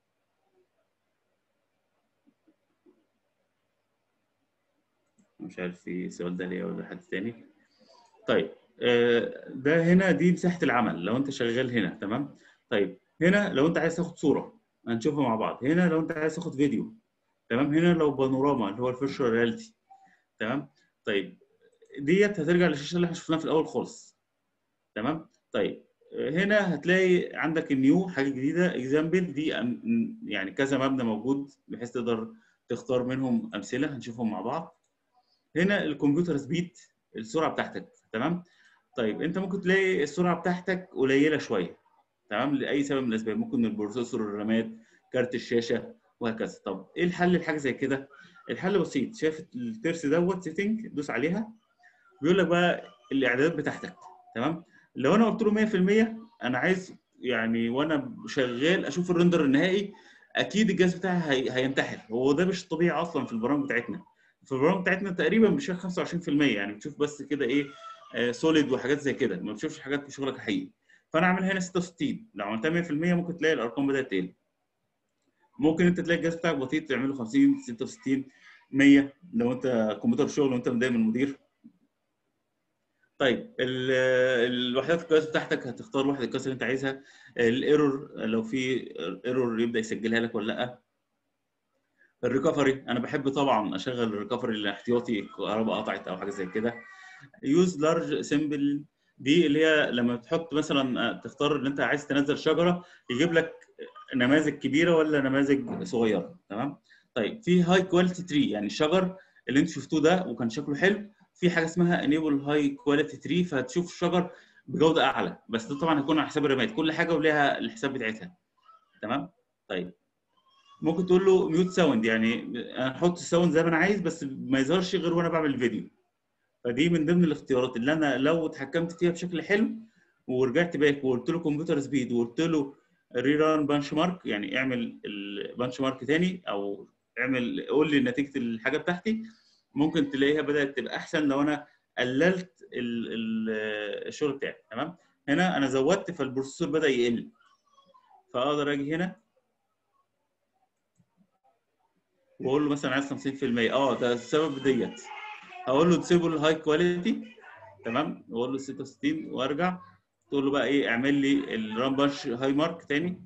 مش عارف في سؤال ده ليا ولا حد تاني. طيب آه، ده هنا دي مساحة العمل لو انت شغال هنا، تمام. طيب هنا لو انت عايز تاخد صورة هنشوفها مع بعض. هنا لو انت عايز تاخد فيديو، تمام. هنا لو بانوراما اللي هو الفيرشوال رياليتي، تمام. طيب ديت هترجع للشاشة اللي احنا شفناها في الأول خالص، تمام. طيب آه، هنا هتلاقي عندك النيو حاجة جديدة اكزامبل دي، أم- يعني كذا مبنى موجود بحيث تقدر تختار منهم أمثلة هنشوفهم مع بعض. هنا الكمبيوتر سبيد، السرعة بتاعتك، تمام. طيب انت ممكن تلاقي السرعه بتاعتك قليله شويه، تمام، لاي سبب من الاسباب. ممكن البروسيسور، الرامات، كارت الشاشه، وهكذا. طب ايه الحل لحاجه زي كده؟ الحل بسيط. شايف الترس دوت سيتنج، دوس عليها. بيقول لك بقى الاعدادات بتاعتك، تمام. لو انا قلت له مية في المية انا عايز يعني وانا شغال اشوف الريندر النهائي، اكيد الجهاز بتاعي هي... هينتحر. هو ده مش طبيعي اصلا في البرامج بتاعتنا. في البرامج بتاعتنا تقريبا بتشوف خمسة وعشرين في المية، يعني بتشوف بس كده ايه، آه سوليد وحاجات زي كده، ما بتشوفش حاجات في شغلك حقيقي. فانا عامل هنا ستة وستين. لو عملتها مية في المية ممكن تلاقي الارقام بدات تقل. ممكن انت تلاقي الجهاز بتاعك بطيء تعمله خمسين، ستة وستين، مية لو انت كمبيوتر شغل وانت متضايق من المدير. طيب ال- الوحدات القياس بتاعتك هتختار وحده القياس اللي انت عايزها. الايرور لو في ايرور يبدا يسجلها لك ولا لا. الريكفري انا بحب طبعا اشغل الريكفري الاحتياطي، الكهرباء قطعت او حاجه زي كده. يوز لارج سيمبل دي اللي هي لما تحط مثلا تختار ان انت عايز تنزل شجره يجيب لك نماذج كبيره ولا نماذج صغيره، تمام. طيب في هاي كواليتي تري، يعني الشجر اللي انتوا شفتوه ده وكان شكله حلو، في حاجه اسمها انيبل هاي كواليتي تري، فهتشوف شجر بجوده اعلى. بس ده طبعا هيكون على حساب الرماد، كل حاجه وليها الحساب بتاعتها، تمام. طيب ممكن تقول له ميوت ساوند، يعني انا احط الساوند زي ما انا عايز بس ما يظهرش غير وانا بعمل الفيديو. فدي من ضمن الاختيارات اللي انا لو اتحكمت فيها بشكل حلو ورجعت باك وقلت له كمبيوتر سبيد وقلت له ري ران بانش مارك، يعني اعمل البانش مارك تاني او اعمل قول لي نتيجه الحاجه بتاعتي، ممكن تلاقيها بدات تبقى احسن لو انا قللت ال ال الشغل بتاعي، تمام. هنا انا زودت فالبروسيسور بدا يقل، فاقدر اجي هنا واقول له مثلا عايز خمسين في المية. اه ده السبب ديت. هقول له ديسيبل هاي كواليتي، تمام، واقول له ستة وستين وارجع. تقول له بقى ايه، اعمل لي الرام بانش هاي مارك تاني.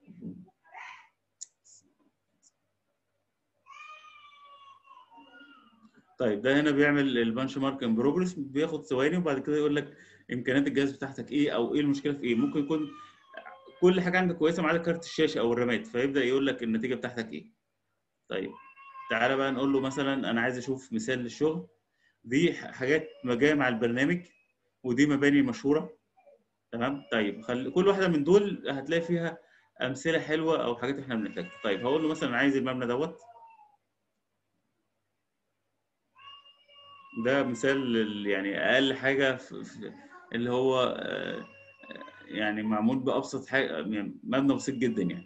طيب ده هنا بيعمل البانش مارك ان بروجرس، بياخد ثواني وبعد كده يقول لك امكانيات الجهاز بتاعتك ايه او ايه المشكله في ايه. ممكن يكون كل حاجه عندك كويسه ما عدا كارت الشاشه او الرامات، فيبدا يقول لك النتيجه بتاعتك ايه. طيب تعالى بقى نقول له مثلا انا عايز اشوف مثال للشغل. دي حاجات جايه مع البرنامج ودي مباني مشهوره، تمام. طيب خل... كل واحده من دول هتلاقي فيها امثله حلوه او حاجات احنا بنحتاجها. طيب هقول له مثلا عايز المبنى دوت. ده مثال لل- يعني اقل حاجه في في اللي هو آه، يعني معمول بابسط حاجه، يعني مبنى بسيط جدا يعني.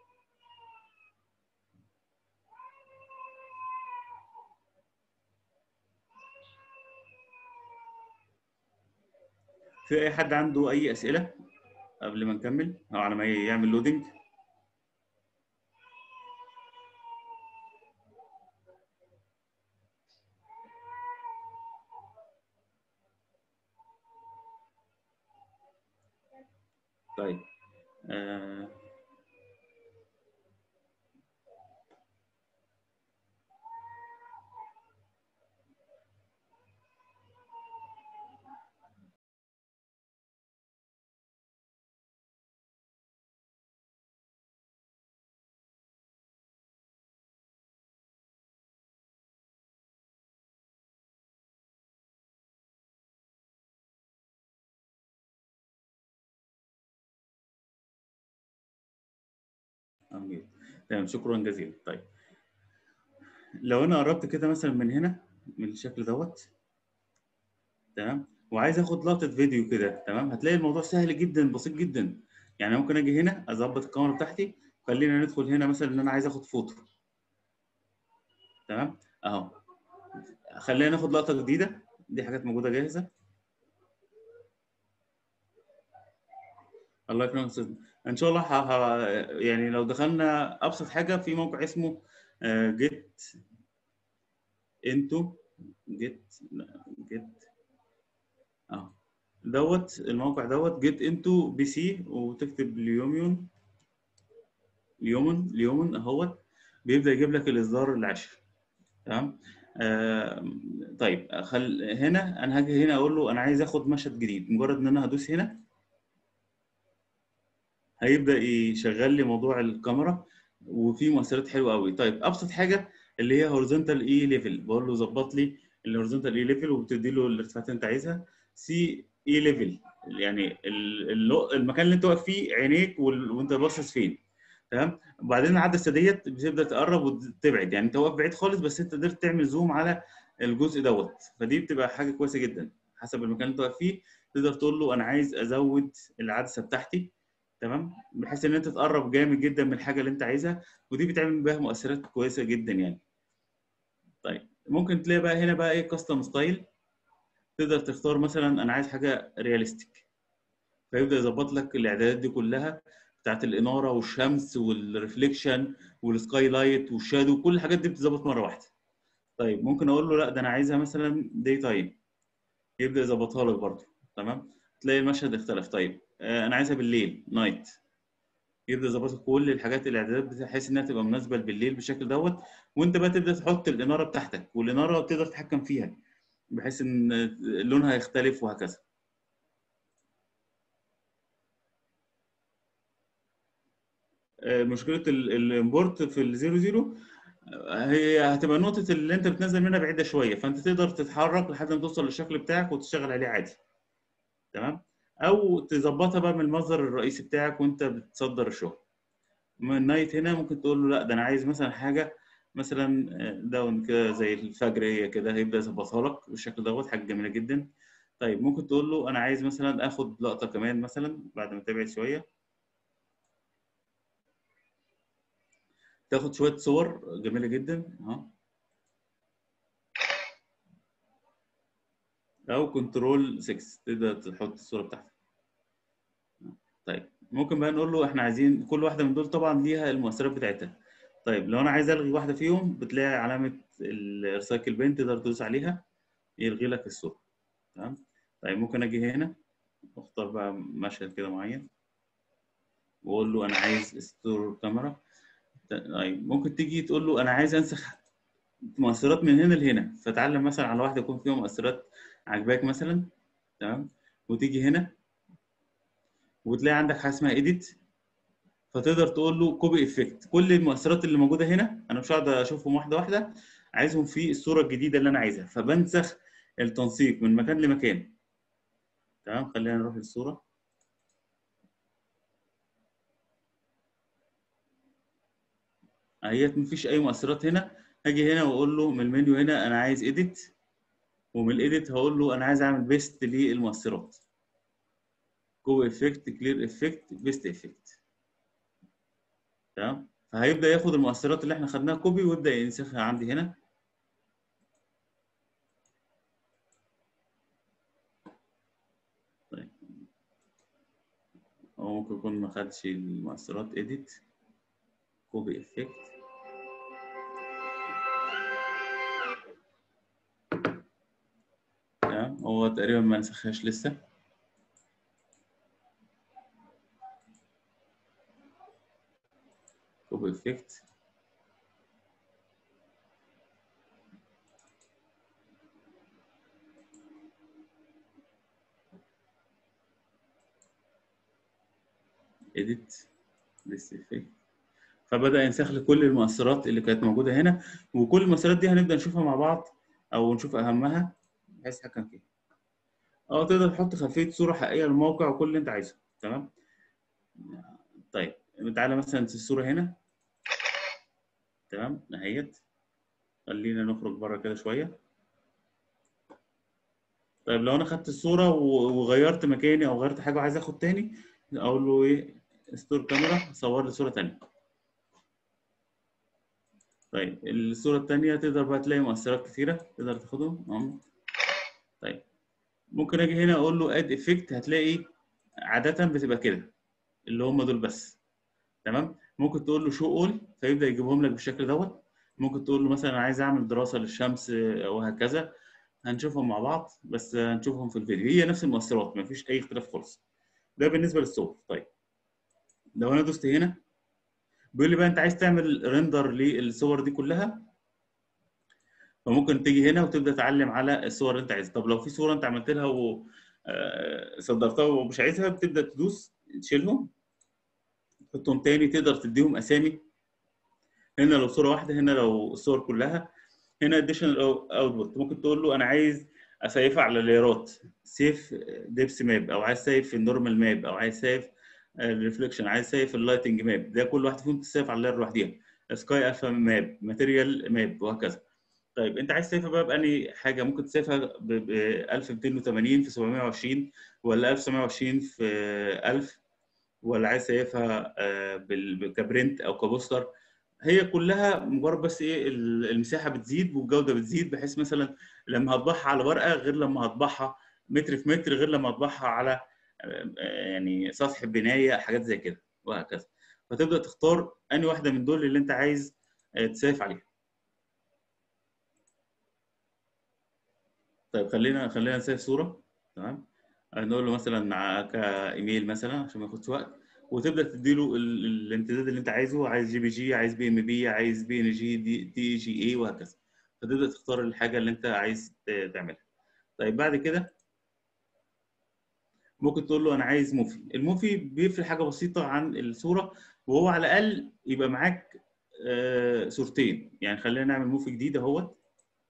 في اي حد عنده اي اسئله قبل ما نكمل او على ما يعمل لودنج؟ طيب آه أمين. تمام شكرا جزيلا. طيب لو انا قربت كده مثلا من هنا من الشكل دوت، تمام، وعايز اخد لقطه فيديو كده، تمام، هتلاقي الموضوع سهل جدا بسيط جدا. يعني ممكن اجي هنا اظبط الكاميرا بتاعتي خلينا ندخل هنا مثلا ان انا عايز اخد فوتو. تمام اهو. خلينا ناخد لقطه جديده، دي حاجات موجوده جاهزه. الله يكرمك يا استاذ. ان شاء الله ه... ه... يعني لو دخلنا ابسط حاجه في موقع اسمه جيت انتو جيت جيت اه دوت الموقع دوت جيت انتو بي سي، وتكتب ليوميون ليومن ليومن اهوت، بيبدا يجيب لك الاصدار العاشر. تمام. آه طيب خل... هنا انا هاجي هنا اقول له انا عايز اخد مشهد جديد. مجرد ان انا هدوس هنا هيبدا يشغل لي موضوع الكاميرا، وفي مؤثرات حلوه قوي. طيب ابسط حاجه اللي هي هوريزونتال اي ليفل، بقول له ظبط لي الهوريزونتال اي ليفل، وبتدي له الارتفاعات اللي انت عايزها. سي اي ليفل يعني ال- ال- المكان اللي انت واقف فيه عينيك وال- وانت باصص فين. تمام. وبعدين العدسه ديت بتبدا تقرب وتبعد، يعني انت واقف بعيد خالص بس انت قدرت تعمل زوم على الجزء دوت، فدي بتبقى حاجه كويسه جدا. حسب المكان اللي انت واقف فيه تقدر تقول له انا عايز ازود العدسه بتاعتي. تمام. بحيث ان انت تقرب جامد جدا من الحاجه اللي انت عايزها، ودي بتعمل بيها مؤثرات كويسه جدا يعني. طيب ممكن تلاقي بقى هنا بقى ايه كاستم ستايل. تقدر تختار مثلا انا عايز حاجه رياليستيك، فيبدا يظبط لك الاعدادات دي كلها بتاعت الاناره والشمس والريفليكشن والسكاي لايت والشادو، كل الحاجات دي بتظبط مره واحده. طيب ممكن اقول له لا ده انا عايزها مثلا داي تايم، يبدا يظبطها لك برضه. تمام. تلاقي المشهد اختلف. طيب آه انا عايزها بالليل نايت، يبدا يظبط لك كل الحاجات الاعدادات بحيث انها تبقى مناسبه بالليل بالشكل دوت. وانت بقى تبدا تحط الاناره بتاعتك، والاناره تقدر تتحكم فيها بحيث ان لونها يختلف وهكذا. آه، مشكله ال- الامبورت في الزيرو زيرو هي هتبقى نقطه اللي انت بتنزل منها بعيده شويه، فانت تقدر تتحرك لحد ما توصل للشكل بتاعك وتشتغل عليه عادي. تمام. او تظبطها بقى من المصدر الرئيسي بتاعك وانت بتصدر الشغل. من النايت هنا ممكن تقول له لا ده انا عايز مثلا حاجه مثلا داون كده زي الفجر، هي كده هيبدا يظبطها لك بالشكل دوت، حاجه جميله جدا. طيب ممكن تقول له انا عايز مثلا اخد لقطه كمان مثلا بعد ما تبعد شويه، تاخد شويه صور جميله جدا اهو، او كنترول ستة تقدر تحط الصوره بتاعتك. طيب ممكن بقى نقول له احنا عايزين كل واحده من دول طبعا ليها المؤثرات بتاعتها. طيب لو انا عايز الغي واحده فيهم بتلاقي علامه الريسايكل بين، تقدر تدوس عليها يلغي لك الصوره. تمام. طيب ممكن اجي هنا واختار بقى مشهد كده معين واقول له انا عايز ستور كاميرا. طيب ممكن تيجي تقول له انا عايز انسخ مؤثرات من هنا لهنا، فتعلم مثلا على واحده يكون فيها مؤثرات عجباك مثلا. تمام. وتيجي هنا وتلاقي عندك حاجه اسمها ايديت، فتقدر تقول له كوبي افكت. كل المؤثرات اللي موجوده هنا انا مش هقدر اشوفهم واحده واحده، عايزهم في الصوره الجديده اللي انا عايزها، فبنسخ التنسيق من مكان لمكان. تمام. خلينا نروح للصوره اهيت، مفيش اي مؤثرات هنا. هاجي هنا واقول له من المنيو هنا انا عايز ايديت، ومن الايديت هقول له انا عايز اعمل بيست للمؤثرات، جو افكت كلير افكت بيست افكت. تمام. فهيبدا ياخد المؤثرات اللي احنا خدناها كوبي ويبدا ينسخها عندي هنا. طيب هو ممكن يكون ما خدش المؤثرات ايديت كوبي افكت. تمام. هو تقريبا ما نسخهاش لسه. كوبي افكت ايديت بيست افكت، فبدا ينسخ لي كل المؤثرات اللي كانت موجوده هنا. وكل المؤثرات دي هنبدا نشوفها مع بعض او نشوف اهمها بحيث نتحكم فيها. اه تقدر تحط خلفيه صوره حقيقيه للموقع وكل اللي انت عايزه. تمام. طيب تعالى مثلا في الصوره هنا. تمام اهيت. خلينا نخرج بره كده شويه. طيب لو انا خدت الصوره و- وغيرت مكاني او غيرت حاجه وعايز اخد تاني، اقول له ايه ستور كاميرا صور لي صوره تانيه. طيب الصوره الثانيه تقدر بقى تلاقي مؤثرات كثيره تقدر تاخدهم. طيب ممكن اجي هنا اقول له اد افكت، هتلاقي عاده بتبقى كده اللي هم دول بس. تمام. ممكن تقول له شو اول فيبدا يجيبهم لك بالشكل دوت. ممكن تقول له مثلا عايز اعمل دراسه للشمس وهكذا. هنشوفهم مع بعض بس هنشوفهم في الفيديو، هي نفس المؤثرات مفيش اي اختلاف خالص. ده بالنسبه للصور. طيب لو انا دوست هنا بيقول لي بقى انت عايز تعمل ريندر للصور دي كلها، فممكن تيجي هنا وتبدا تعلم على الصور اللي انت عايزها. طب لو في صوره انت عملت لها وصدرتها ومش عايزها بتبدا تدوس تشيلهم تحطهم تاني، تقدر تديهم اسامي. هنا لو صوره واحده، هنا لو الصور كلها. هنا اديشنال اوتبوت ممكن تقول له انا عايز اسيفها على لايرات، سيف ديبس ماب، او عايز سيف النورمال ماب، او عايز سيف الريفليكشن، عايز سيف اللايتنج ماب. ده كل واحده فيهم تسيف على اللاير لوحديها. سكاي الفا ماب، ماتيريال ماب، وهكذا. طيب انت عايز تسيفها بقى بأني حاجه؟ ممكن تسيفها ب ألف ومئتين وثمانين في سبعمية وعشرين، ولا ألف وتسعمية وعشرين في ألف، ولا عايز تسيفها كبرنت او كبوستر. هي كلها مجرد بس ايه، المساحه بتزيد والجوده بتزيد، بحيث مثلا لما هطبعها على ورقه غير لما هطبعها متر في متر، غير لما هطبعها على يعني سطح بنايه، حاجات زي كده وهكذا. فتبدا تختار انهي واحده من دول اللي انت عايز تسيف عليها. طيب خلينا خلينا نسيف صوره. تمام. نقول له مثلا كايميل مثلا عشان ما ياخدش وقت، وتبدا تديله الامتداد اللي انت عايزه. عايز جي بي جي، عايز بي ام بي، عايز بي ان جي، دي, دي جي اي، وهكذا. فتبدا تختار الحاجه اللي انت عايز تعملها. طيب بعد كده ممكن تقول له انا عايز موفي. الموفي بيفرق حاجه بسيطه عن الصوره، وهو على الاقل يبقى معاك آه صورتين. يعني خلينا نعمل موفي جديد اهوت.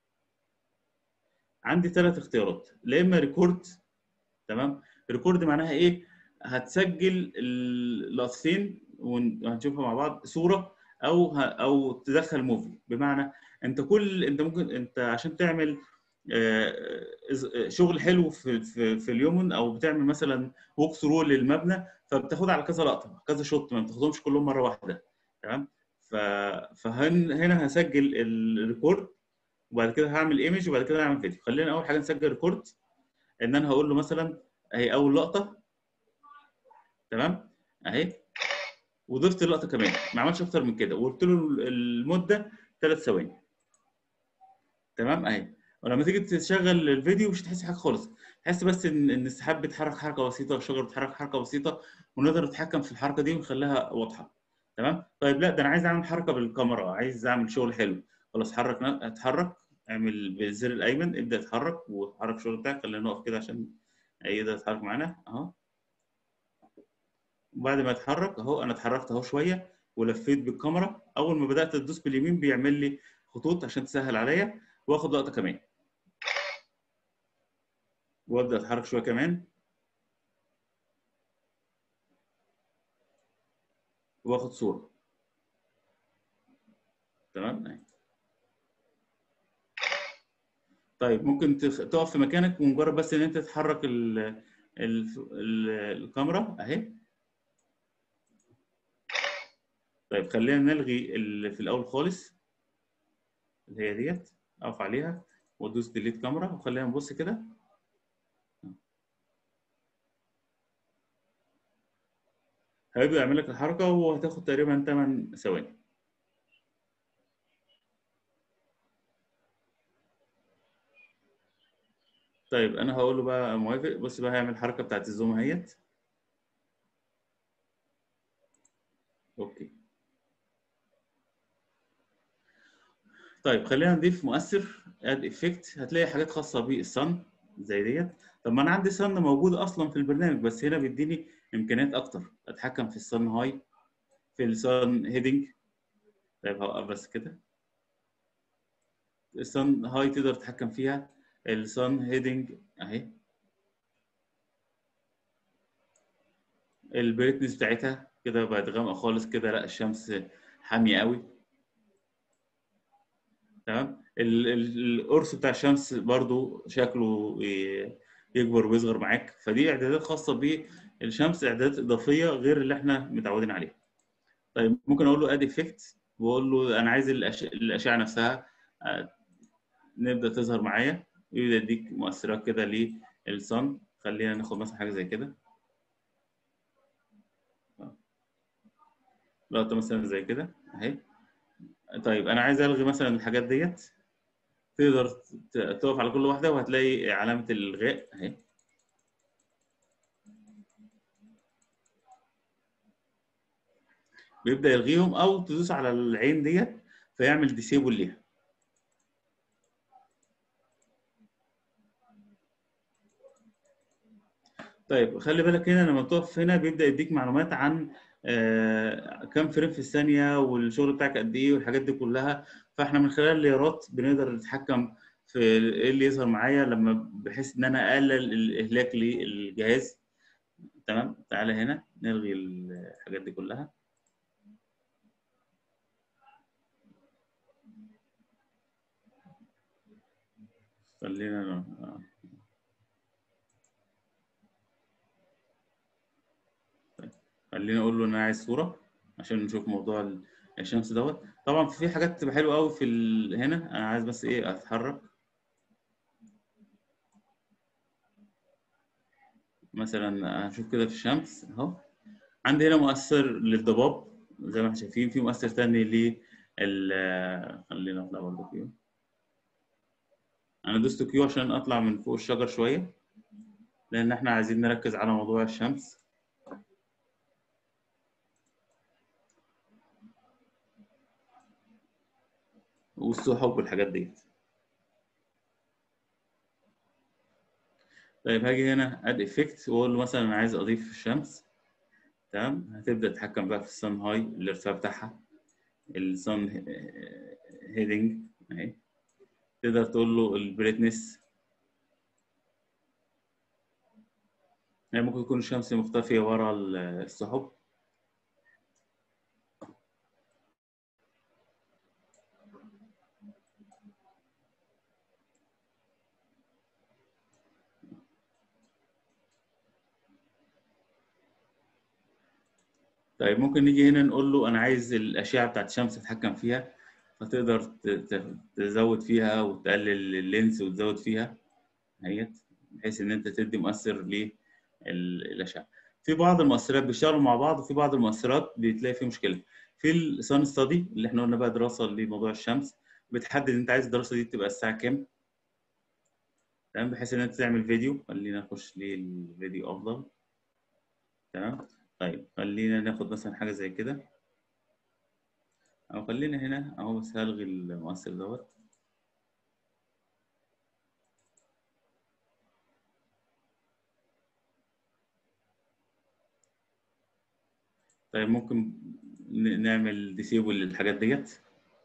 عندي ثلاث اختيارات. لا اما ريكورد. تمام. ريكورد معناها ايه؟ هتسجل اللقطتين وهنشوفها مع بعض صوره، او ه... او تدخل موفي. بمعنى انت كل انت ممكن انت عشان تعمل شغل حلو في في, في اليومن، او بتعمل مثلا ووك ثرو للمبنى، فبتاخدها على كذا لقطه كذا شوت، ما بتاخدهمش كلهم مره واحده. تمام. ف... فهنا هسجل الريكورد، وبعد كده هعمل ايمج، وبعد كده هعمل فيديو. خلينا اول حاجه نسجل ريكورد. ان انا هقول له مثلا اهي اول لقطه. تمام. اهي. وضفت اللقطه كمان، ما عملتش اكتر من كده، وقلت له المده ثلاث ثواني. تمام. اهي. ولما تيجي تشغل الفيديو مش هتحس حاجه خالص، تحس بس ان ان السحاب بيتحرك حركه بسيطه، والشجر بيتحرك حركه بسيطه، ونقدر نتحكم في الحركه دي ونخليها واضحه. تمام. طيب لا، ده انا عايز اعمل حركه بالكاميرا، عايز اعمل شغل حلو. خلاص، حرك اتحرك، اعمل بالزر الايمن، ابدا اتحرك وحرك الشغل بتاعك. خلينا نقف كده عشان يقدر يتحرك معانا اهو. وبعد ما اتحرك اهو، انا اتحركت اهو شويه ولفيت بالكاميرا. اول ما بدات تدوس باليمين بيعمل لي خطوط عشان تسهل عليا، واخد لقطه كمان، وابدا اتحرك شويه كمان، واخد صوره. تمام. طيب ممكن تقف في مكانك ومجرد بس ان انت تتحرك ال ال ال الكاميرا اهي. طيب خلينا نلغي اللي في الاول خالص، اللي هي ديت، اقف عليها وادوس ديليت كاميرا، وخلينا نبص كده. هيبدا يعمل لك الحركه، وهتاخد تقريبا ثمانية ثواني. طيب انا هقول له بقى موافق. بص بقى، هيعمل الحركه بتاعت الزوم اهيت. اوكي. طيب خلينا نضيف مؤثر اد افكت. هتلاقي حاجات خاصه بالصن زي ديت. طب ما انا عندي صن موجود اصلا في البرنامج، بس هنا بيديني امكانيات اكتر، اتحكم في الصن هاي، في الصن هيدنج. طيب هوقف بس كده. الصن هاي تقدر تتحكم فيها، الصن هيدنج اهي. البريتنس بتاعتها كده بقت غامقه خالص كده، لا الشمس حاميه قوي. تمام. القرص بتاع الشمس برضو شكله يكبر ويصغر معاك. فدي اعدادات خاصه بالشمس، اعدادات اضافيه غير اللي احنا متعودين عليها. طيب ممكن اقول له اد افكت. واقول له انا عايز الأش... الاشعه نفسها آه، نبدا تظهر معايا، يبدا يديك مؤثرات كده للصن. خلينا ناخد مثلا حاجه زي كده، لقطه مثلا زي كده اهي. طيب انا عايز الغي مثلا الحاجات ديت، تقدر ت- تقف على كل واحده وهتلاقي علامه الالغاء اهي. بيبدا يلغيهم، او تدوس على العين ديت فيعمل ديسيبل ليها. طيب خلي بالك هنا لما تقف هنا بيبدا يديك معلومات عن آه كم فريم في الثانيه، والشغل بتاعك قد ايه، والحاجات دي كلها. فاحنا من خلال الليرات بنقدر نتحكم في ايه اللي يظهر معايا، لما بحيث ان انا اقلل الاهلاك للجهاز. تمام، تعالى هنا نلغي الحاجات دي كلها. خلينا آه. طيب. خلينا اقول له ان انا عايز صوره عشان نشوف موضوع الشمس دوت. طبعا في حاجات تبقى حلوه قوي في ال... هنا انا عايز بس ايه اتحرك. مثلا هشوف كده في الشمس اهو، عندي هنا مؤثر للضباب زي ما احنا شايفين، في مؤثر تاني لل خلينا نطلع برضه كيو. انا دوست كيو عشان اطلع من فوق الشجر شويه، لان احنا عايزين نركز على موضوع الشمس والسحب والحاجات ديت. طيب هاجي هنا اد افكت واقول له مثلا انا عايز اضيف الشمس. تمام، هتبدا تتحكم بقى في السن هاي الارتفاع بتاعها، السن هيدنج اهي. تقدر تقول له البريتنس، يعني ممكن تكون الشمس مختفيه ورا السحب. طيب ممكن نيجي هنا نقول له انا عايز الاشعه بتاعت الشمس اتحكم فيها، فتقدر ت- ت- تزود فيها وتقلل اللينس وتزود فيها اهيت، بحيث ان انت تدي مؤثر للاشعه. في بعض المؤثرات بيشتغلوا مع بعض، وفي بعض المؤثرات بتلاقي فيه مشكله. في السان ستادي اللي احنا قلنا بقى دراسه لموضوع الشمس، بتحدد انت عايز الدراسه دي تبقى الساعه كام. تمام، بحيث ان انت تعمل فيديو. خلينا نخش للفيديو افضل. تمام. طيب خلينا ناخد مثلا حاجه زي كده، او خلينا هنا اهو، بس هلغي المؤثر دوت. طيب ممكن ن- نعمل ديسيبل للحاجات ديت.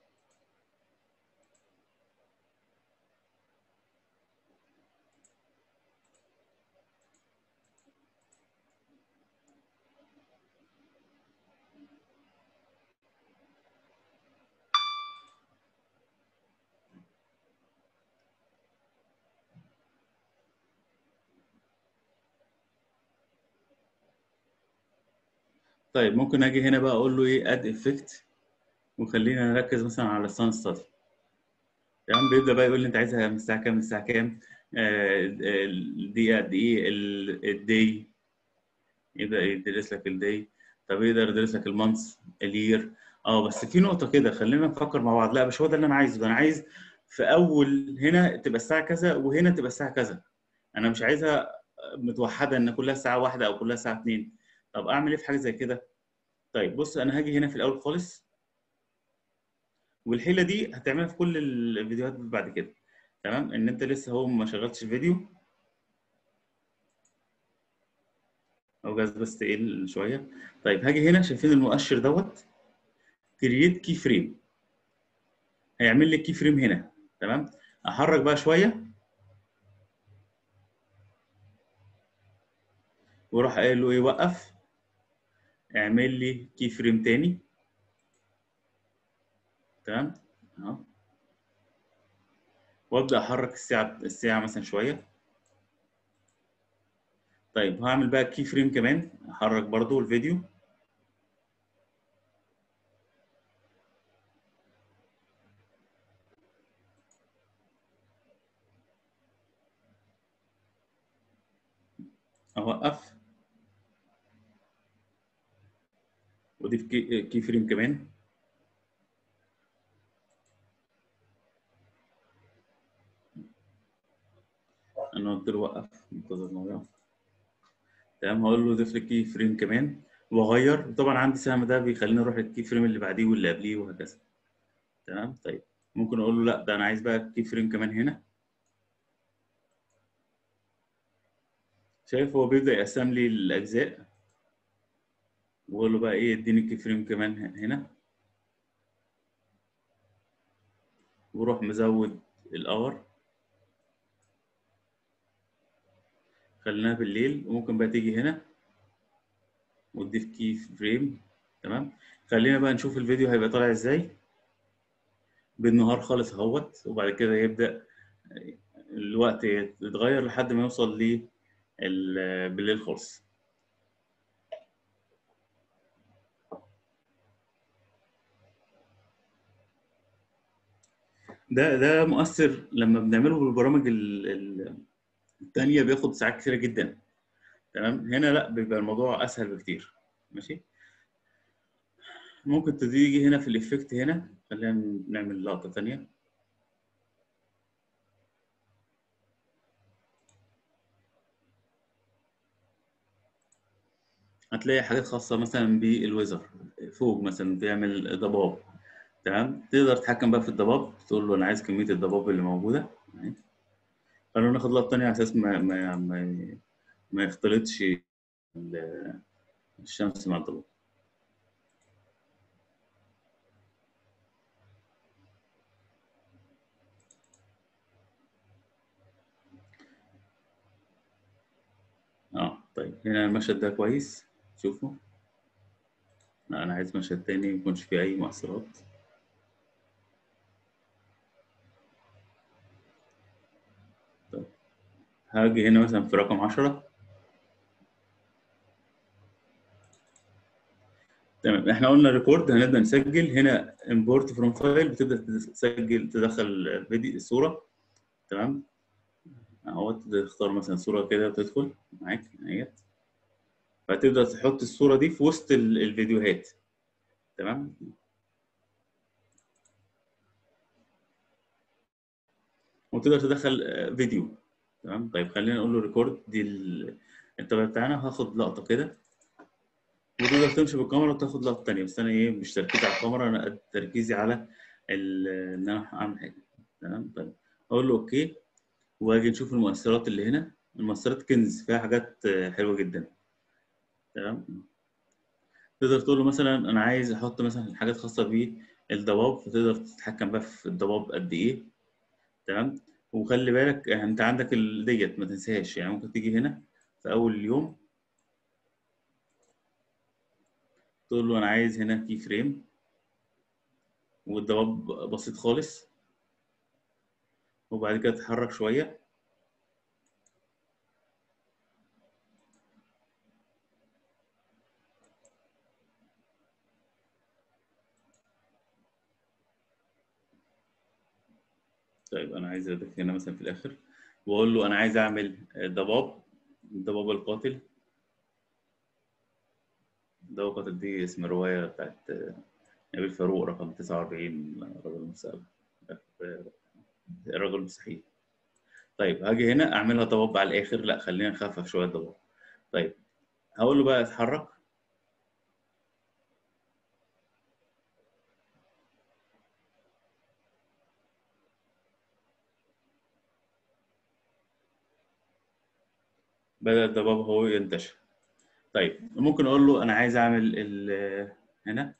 طيب ممكن اجي هنا بقى اقول له ايه اد افكت، وخلينا نركز مثلا على السان ستادي. تمام، بيبدا بقى يقول لي انت عايزها من الساعه كام للساعه كام، آه، الدقيقه قد ايه، الدي، يبدا يدرس لك الدي. طب يقدر يدرس لك المانث، الير. اه بس في نقطه كده، خلينا نفكر مع بعض. لا مش هو ده اللي انا عايزه، ده انا عايز في اول هنا تبقى الساعه كذا، وهنا تبقى الساعه كذا. انا مش عايزها متوحده ان كلها الساعه واحده او كلها الساعه اتنين. طب اعمل ايه في حاجه زي كده؟ طيب بص، انا هاجي هنا في الاول خالص، والحيله دي هتعملها في كل الفيديوهات بعد كده. تمام، ان انت لسه هو ما شغلتش الفيديو، او جاز بس تقل شويه. طيب هاجي هنا، شايفين المؤشر دوت كرييت كي فريم، هيعمل لي كي فريم هنا. تمام، احرك بقى شويه واروح قايل له ايه وقف، اعمل لي كي فريم تاني. تمام اهو، وابدا احرك الساعه الساعه مثلا شويه. طيب هعمل بقى كي فريم كمان، احرك برضو الفيديو. اوقف واضيف كي, كي فريم كمان. انا قلت له وقف، منتظر انه يقف. تمام، هقول له ضيف لي كي فريم كمان واغير. طبعا عندي سهم ده بيخليني اروح الكي فريم اللي بعديه واللي قبليه وهكذا. تمام. طيب ممكن اقول له لا ده انا عايز بقى كي فريم كمان هنا. شايف هو بيبدا يقسم لي الاجزاء، واقول له بقى ايه اديني كي فريم كمان هنا، وروح مزود الاور خليناها بالليل. وممكن بقى تيجي هنا وتضيف كي فريم. تمام. خلينا بقى نشوف الفيديو هيبقى طالع ازاي بالنهار خالص اهوت، وبعد كده يبدا الوقت يتغير لحد ما يوصل ل بالليل خالص. ده ده مؤثر لما بنعمله بالبرامج الثانيه بياخد ساعات كتيره جدا. تمام. هنا لا، بيبقى الموضوع اسهل بكتير. ماشي. ممكن تيجي هنا في الافكت هنا، خلينا نعمل لقطه ثانيه. هتلاقي حاجات خاصه مثلا بالويزر فوق، مثلا بيعمل ضباب. تمام. تقدر تتحكم بقى في الضباب، تقول له انا عايز كميه الضباب اللي موجوده. خلونا ناخد لقطه ثانيه على اساس ما ما ما, ما يختلطش الشمس مع الضباب. اه طيب، هنا المشهد ده كويس، شوفوا. انا عايز مشهد تاني ما يكونش فيه اي مؤثرات. طيب هاجي هنا مثلا في رقم عشرة. تمام. احنا قلنا ريكورد، هنبدا نسجل. هنا امبورت فروم فايل، بتبدا تسجل تدخل فيديو الصوره. تمام. اهو تختار مثلا صوره كده وتدخل معاك اهيت، فتبدا تحط الصوره دي في وسط الفيديوهات. تمام. وتقدر تدخل فيديو. تمام. طيب خلينا نقول له ريكورد. دي الطبيعه بتاعنا. هاخد لقطه كده، وتقدر تمشي بالكاميرا وتاخد لقطه ثانيه، بس انا ايه مش تركيزي على الكاميرا، انا قد تركيزي على ان انا اعمل حاجه. تمام. طيب اقول له اوكي، واجي نشوف المؤثرات اللي هنا. المؤثرات كنز، فيها حاجات حلوه جدا. تمام. تقدر تقول له مثلا انا عايز احط مثلا حاجات خاصه بالضباب، فتقدر تتحكم بقى في الضباب قد ايه. تمام. وخلي بالك انت عندك ديت ما تنساهاش، يعني ممكن تيجي هنا في اول اليوم تقول له انا عايز هنا كي فريم، والضباب بسيط خالص، وبعد كده تتحرك شويه. طيب انا عايز اضيف هنا مثلا في الاخر، واقول له انا عايز اعمل ضباب، الضباب القاتل. الضباب القاتل دي اسم روايه بتاعت نبيل فاروق، رقم تسعة وأربعين، رجل المستقبل، الرجل المستحيل. طيب هاجي هنا اعملها ضباب على الاخر، لا خلينا نخفف شويه الضباب. طيب هقول له بقى اتحرك. بدأ الضباب هو ينتشر. طيب ممكن اقول له انا عايز اعمل ال هنا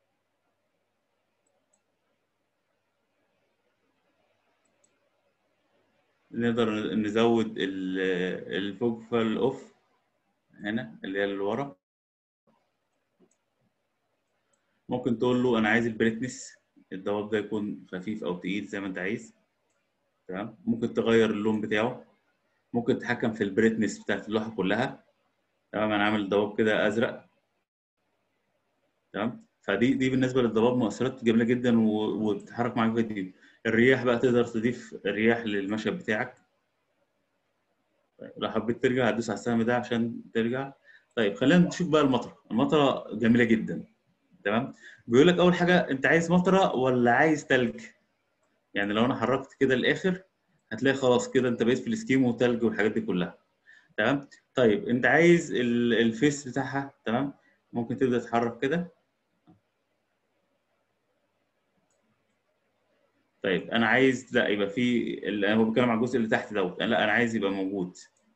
نقدر نزود الفوكال اوف هنا اللي هي اللي ورا. ممكن تقول له انا عايز البريتنس، الضباب ده يكون خفيف او تقيل زي ما انت عايز. تمام. ممكن تغير اللون بتاعه، ممكن تتحكم في البريتنس بتاعت اللوحه كلها. تمام. انا عامل ضباب كده ازرق. تمام. فدي دي بالنسبه للضباب مؤثرات جميله جدا، وبتتحرك معاك فيديو. الرياح بقى تقدر تضيف الرياح للمشهد بتاعك. طيب لو حبيت ترجع هتدوس على السهم ده عشان ترجع. طيب خلينا نشوف بقى المطره. المطره جميله جدا. تمام. بيقول لك اول حاجه انت عايز مطره ولا عايز تلج؟ يعني لو انا حركت كده الاخر هتلاقي خلاص كده انت بقيت في السكيم وتلج والحاجات دي كلها. تمام. طيب انت عايز ال- الفيس بتاعها. تمام. ممكن تبدا تتحرك كده. طيب انا عايز لا يبقى في ال- انا بتكلم على الجزء اللي تحت دوت. لا انا عايز يبقى موجود.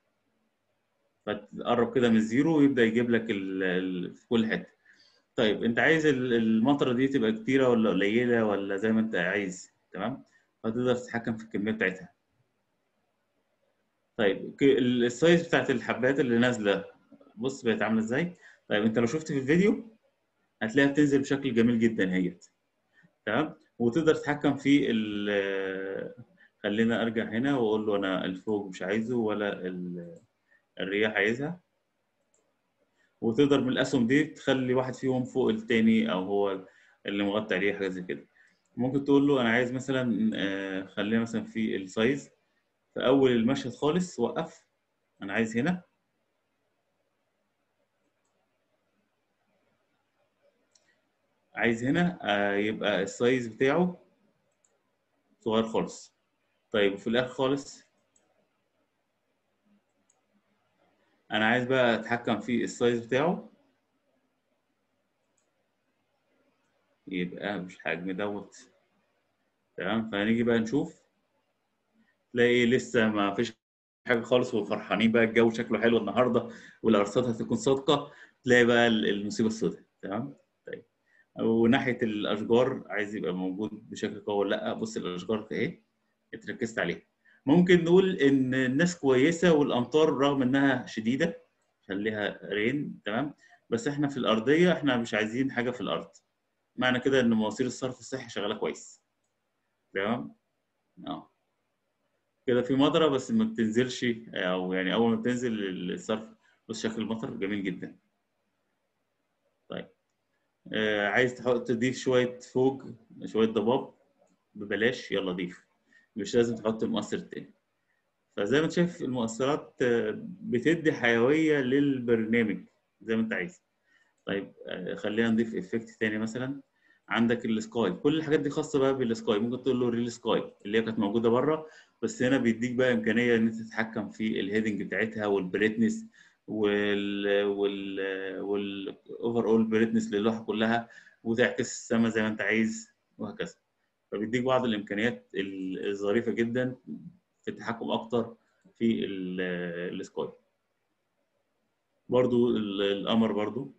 فتقرب كده من الزيرو ويبدا يجيب لك ال... ال... في كل حته. طيب انت عايز ال- المطره دي تبقى كتيره ولا قليله ولا زي ما انت عايز. تمام. فتقدر تتحكم في الكميه بتاعتها. طيب ك- ال- السايز بتاعت الحبات اللي نازله بص بقت عامله ازاي. طيب انت لو شفت في الفيديو هتلاقيها بتنزل بشكل جميل جدا هي. تمام. وتقدر تتحكم في ال خلينا ارجع هنا واقول له انا الفوق مش عايزه ولا ال- الرياح عايزها. وتقدر من الاسهم دي تخلي واحد فيهم فوق التاني او هو اللي مغطي عليه حاجه زي كده. ممكن تقول له انا عايز مثلا آه، خلينا مثلا في السايز في اول المشهد خالص وقف. انا عايز هنا. عايز هنا آه، يبقى السايز بتاعه صغير خالص. طيب وفي الاخر خالص انا عايز بقى اتحكم في السايز بتاعه يبقى مش حجم دوت. تمام. فهنيجي بقى نشوف تلاقي لسه ما فيش حاجه خالص وفرحانين بقى الجو شكله حلو النهارده والارصاد هتكون صادقه. تلاقي بقى المصيبه السوداء. تمام. طيب وناحيه الاشجار عايز يبقى موجود بشكل قوي ولا لا. بص الاشجار اهي اتركزت عليها. ممكن نقول ان الناس كويسه والامطار رغم انها شديده خليها رين. تمام. بس احنا في الارضيه احنا مش عايزين حاجه في الارض. معنى كده ان مواسير الصرف الصحي شغاله كويس. تمام. اه كده في مطره بس ما بتنزلش او يعني اول ما بتنزل الصرف. بص شكل المطر جميل جدا. طيب آه عايز تحط تضيف شويه فوق شويه ضباب ببلاش يلا ضيف. مش لازم تحط المؤثر التاني. فزي ما انت شايف المؤثرات آه، بتدي حيويه للبرنامج زي ما انت عايز. طيب آه، خلينا نضيف افكت تاني مثلا. عندك السكاي. كل الحاجات دي خاصه بقى بالسكاي. ممكن تقول له ريل سكاي اللي هي كانت موجوده بره. بس هنا بيديك بقى امكانيه ان انت تتحكم في الهيدنج بتاعتها والبريتنس وال وال والاوفر اول بريتنس للوحه كلها. وتعكس السما زي ما انت عايز وهكذا. فبيديك بعض الامكانيات الظريفه جدا في التحكم اكتر في السكاي. برضو ال- القمر برضو.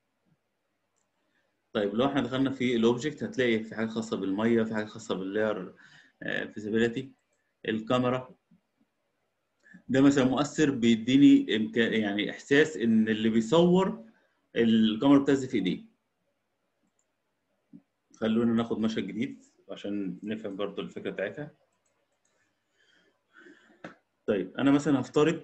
طيب لو احنا دخلنا في الاوبجكت هتلاقي في حاجه خاصه بالميه في حاجه خاصه باللاير فيزيبيليتي. الكاميرا ده مثلا مؤثر بيديني امكان يعني احساس ان اللي بيصور الكاميرا بتهز في ايديه. خلونا ناخد مشهد جديد عشان نفهم برضو الفكره بتاعتها. طيب انا مثلا هفترض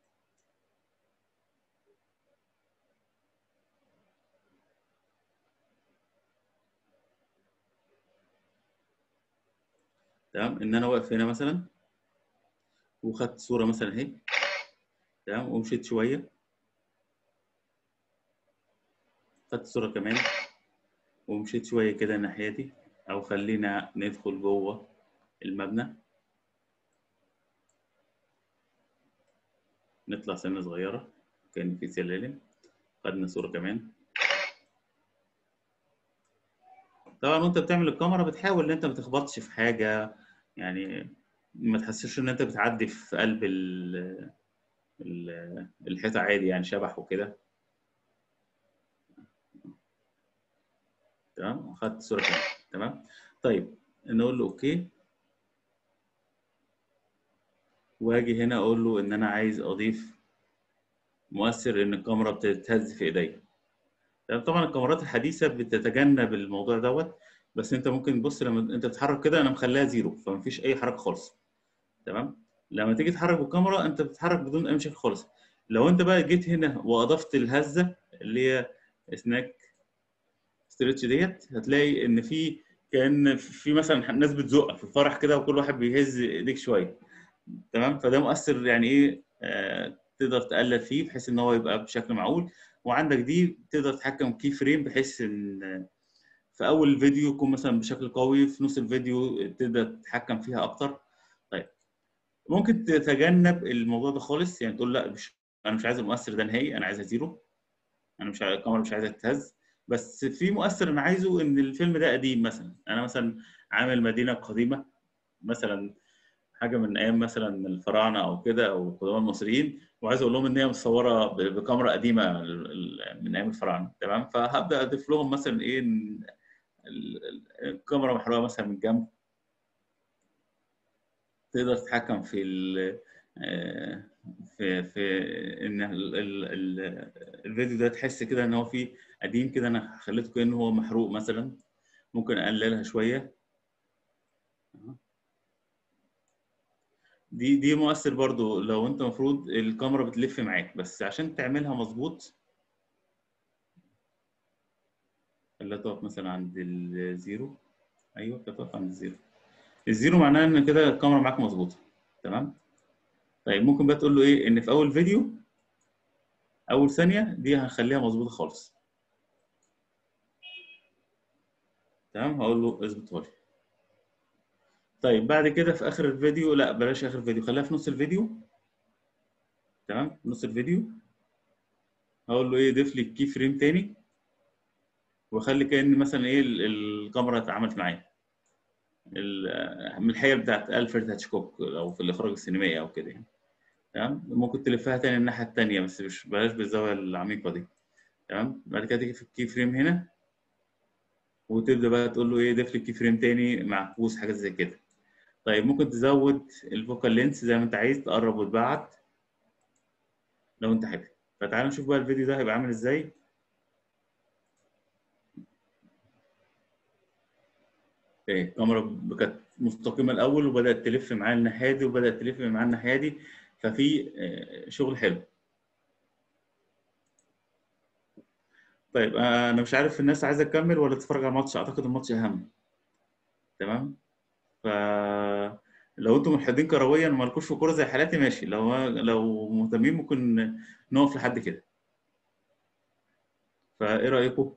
تمام ان انا واقف هنا مثلا وخدت صوره مثلا اهي. تمام. ومشيت شويه خدت صوره كمان ومشيت شويه كده الناحيه دي. او خلينا ندخل جوه المبنى. نطلع سنه صغيره كان في سلالم. خدنا صوره كمان. طبعا وانت بتعمل الكاميرا بتحاول ان انت ما تخبطش في حاجه. يعني ما تحسش ان انت بتعدي في قلب ال- ال- الحيطه عادي يعني شبح وكده. تمام. خدت صوره كمان. تمام. طيب نقول له اوكي. واجي هنا اقول له ان انا عايز اضيف مؤثر ان الكاميرا بتتهز في ايديا. تمام. طبعا الكاميرات الحديثه بتتجنب الموضوع دوت. بس انت ممكن تبص لما انت بتتحرك كده انا مخليها زيرو فمفيش اي حركه خالص. تمام. لما تيجي تتحرك بالكاميرا انت بتتحرك بدون اي مشاكل خالص. لو انت بقى جيت هنا واضفت الهزه اللي هي سناك ستريتش ديت هتلاقي ان في كان في مثلا ناس بتزق في الفرح كده وكل واحد بيهز ايديك شويه. تمام. فده مؤثر يعني ايه آه تقدر تقلل فيه بحيث ان هو يبقى بشكل معقول. وعندك دي تقدر تتحكم كي فريم بحيث ان في اول الفيديو يكون مثلا بشكل قوي، في نص الفيديو تقدر تتحكم فيها اكتر. طيب ممكن تتجنب الموضوع ده خالص، يعني تقول لا مش انا مش عايز المؤثر ده نهائي، انا عايزها زيرو، انا مش عايز الكاميرا مش عايزها تتهز. بس في مؤثر انا عايزه ان الفيلم ده قديم، مثلا انا مثلا عامل مدينه قديمه مثلا، حاجه من ايام مثلا الفراعنه او كده او القدماء المصريين، وعايز اقول لهم ان هي متصوره ب- بكاميرا قديمه ال- ال- من ايام الفراعنه، تمام. فهبدا اضيف لهم مثلا ايه إن ال- ال- الكاميرا محروقه مثلا من الجنب. تقدر تتحكم في ال آه، في في ان ال- ال- ال- الفيديو ده تحس كده ان هو فيه قديم كده، انا خليته كانه هو محروق مثلا. ممكن اقللها شويه. دي دي مؤثر برضو لو انت المفروض الكاميرا بتلف معاك، بس عشان تعملها مظبوط خليها تقف مثلا عند الزيرو. ايوه كده تقف عند الزيرو. الزيرو معناه ان كده الكاميرا معاك مظبوطه، تمام. طيب ممكن بقى تقول له ايه، ان في اول فيديو اول ثانيه دي هنخليها مظبوطه خالص، تمام. هقول له اظبطها لي. طيب بعد كده في اخر الفيديو، لا بلاش اخر الفيديو، خليها في نص الفيديو، تمام، في نص الفيديو. هقول له ايه، ضيف لي كي فريم تاني، واخلي كأن مثلا ايه ال- الكاميرا اتعاملت معايا، ال- من الحيل بتاعت الفريد هاتشكوك او في الاخراج السينمائي او كده يعني، تمام. ممكن تلفها تاني الناحيه التانيه، بس مش بلاش بالزاويه العميقه دي، تمام. بعد كده تيجي في الكي فريم هنا، وتبدا بقى تقول له ايه، ضيف لي كي فريم تاني معكوس، حاجات زي كده. طيب ممكن تزود الفوكال لينس زي ما انت عايز، تقرب وتبعد لو انت حابب. فتعال نشوف بقى الفيديو ده هيبقى عامل ازاي. ايه، الكاميرا كانت مستقيمه الاول وبدات تلف معايا الناحيه دي وبدات تلف معايا الناحيه دي، ففي آه، شغل حلو. طيب آه، انا مش عارف الناس عايزه تكمل ولا تتفرج على الماتش، اعتقد الماتش اهم، تمام. ف لو انتم ملحدين كرويا ومالكوش في كوره زي حالاتي ماشي، لو لو مهتمين ممكن نقف لحد كده. فايه رايكم؟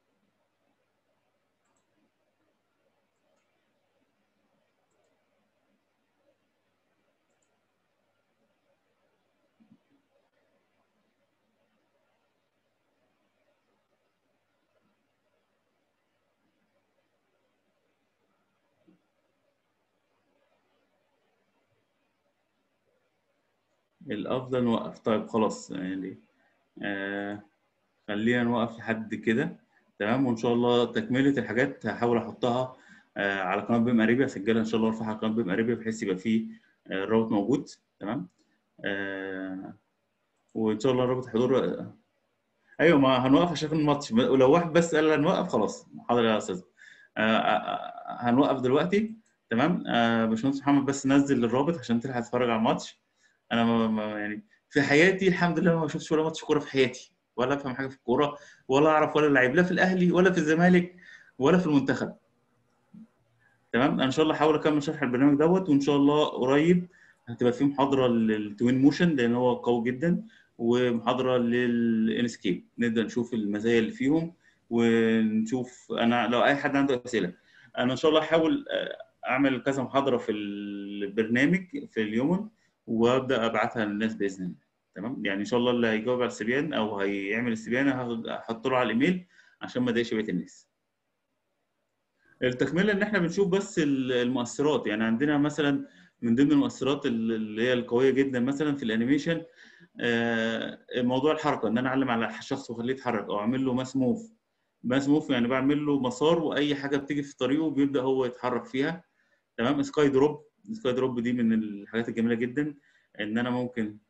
الافضل نوقف. طيب خلاص يعني آه خلينا نوقف لحد كده، تمام. وان شاء الله تكمله الحاجات هحاول احطها آه على قناه بيم اريبيا، اسجلها ان شاء الله وارفعها على قناه بيم اريبيا بحيث يبقى فيه آه، الرابط موجود، تمام. آه وان شاء الله رابط حضور. ايوه ما هنوقف عشان الماتش، ولو واحد بس قال هنوقف خلاص. حاضر يا استاذ. آه آه آه، هنوقف دلوقتي، تمام. آه باشمهندس محمد بس نزل الرابط عشان تلحق تتفرج على الماتش. انا ما ما- يعني في حياتي الحمد لله ما شفتش ولا ماتش كوره في حياتي، ولا افهم حاجه في الكوره، ولا اعرف ولا لعيب، لا في الاهلي ولا في الزمالك ولا في المنتخب، تمام. انا ان شاء الله هحاول اكمل شرح البرنامج دوت، وان شاء الله قريب هتبقى في محاضره للتوين موشن لان هو قوي جدا، ومحاضره للانسكيب نبدا نشوف المزايا اللي فيهم، ونشوف انا لو اي حد عنده اسئله. انا ان شاء الله هحاول آه، اعمل كذا محاضره في البرنامج في اليوم، وابدا ابعتها للناس باذن الله، تمام. يعني ان شاء الله اللي هيجاوب على الاستبيان او هيعمل استبيان هحط له على الايميل عشان ما اضايقش بقيه الناس. التكمله ان احنا بنشوف بس المؤثرات، يعني عندنا مثلا من ضمن المؤثرات اللي هي القويه جدا مثلا في الانيميشن آه، موضوع الحركه، ان انا اعلم على الشخص واخليه يتحرك او اعمل له ماس موف. ماس موف يعني بعمل له مسار واي حاجه بتيجي في طريقه بيبدا هو يتحرك فيها، تمام. سكاي دروب، سكاي دروب دي من الحاجات الجميله جدا، ان انا ممكن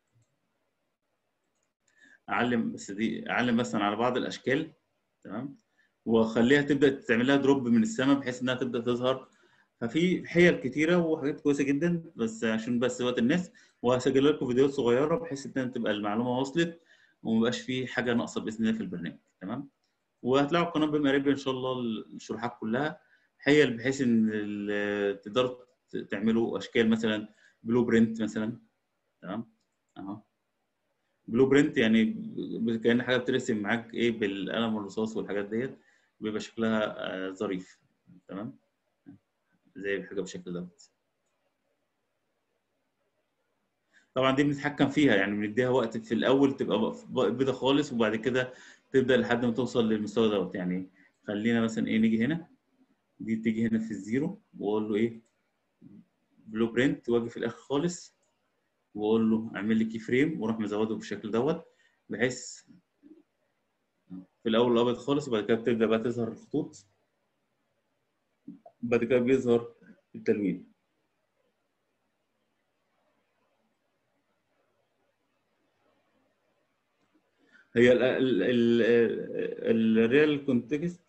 اعلم بس دي اعلم مثلا على بعض الاشكال، تمام، واخليها تبدا تعمل لها دروب من السماء بحيث انها تبدا تظهر. ففي حيل كتيره وحاجات كويسه جدا، بس عشان بس وقت الناس، وهسجل لكم فيديوهات صغيره بحيث ان تبقى المعلومه وصلت ومبقاش في حاجه ناقصه باذن الله في البرنامج، تمام. وهتلاقوا القناه بما قريب ان شاء الله الشروحات كلها حيل بحيث ان ال- تقدروا تعملوا اشكال مثلا بلو برنت مثلا، تمام. اهو بلو برنت، يعني ب- كأن حاجه بترسم معاك ايه بالقلم والرصاص والحاجات ديت، بيبقى شكلها آه، ظريف. تمام، زي حاجه بالشكل دوت. طبعا دي بنتحكم فيها، يعني بنديها وقت في الاول تبقى ب- بيضه خالص، وبعد كده تبدا لحد ما توصل للمستوى دوت. يعني خلينا مثلا ايه، نيجي هنا، دي تيجي هنا في الزيرو، واقول له ايه بلو برنت، واجي في الاخر خالص واقول له اعمل لي كي فريم، واروح مزوده بالشكل دوت، بحيث في الاول الابيض خالص، وبعد كده بتبدا بقى تظهر الخطوط، بعد كده بيظهر التلوين. هي الريال كونتكست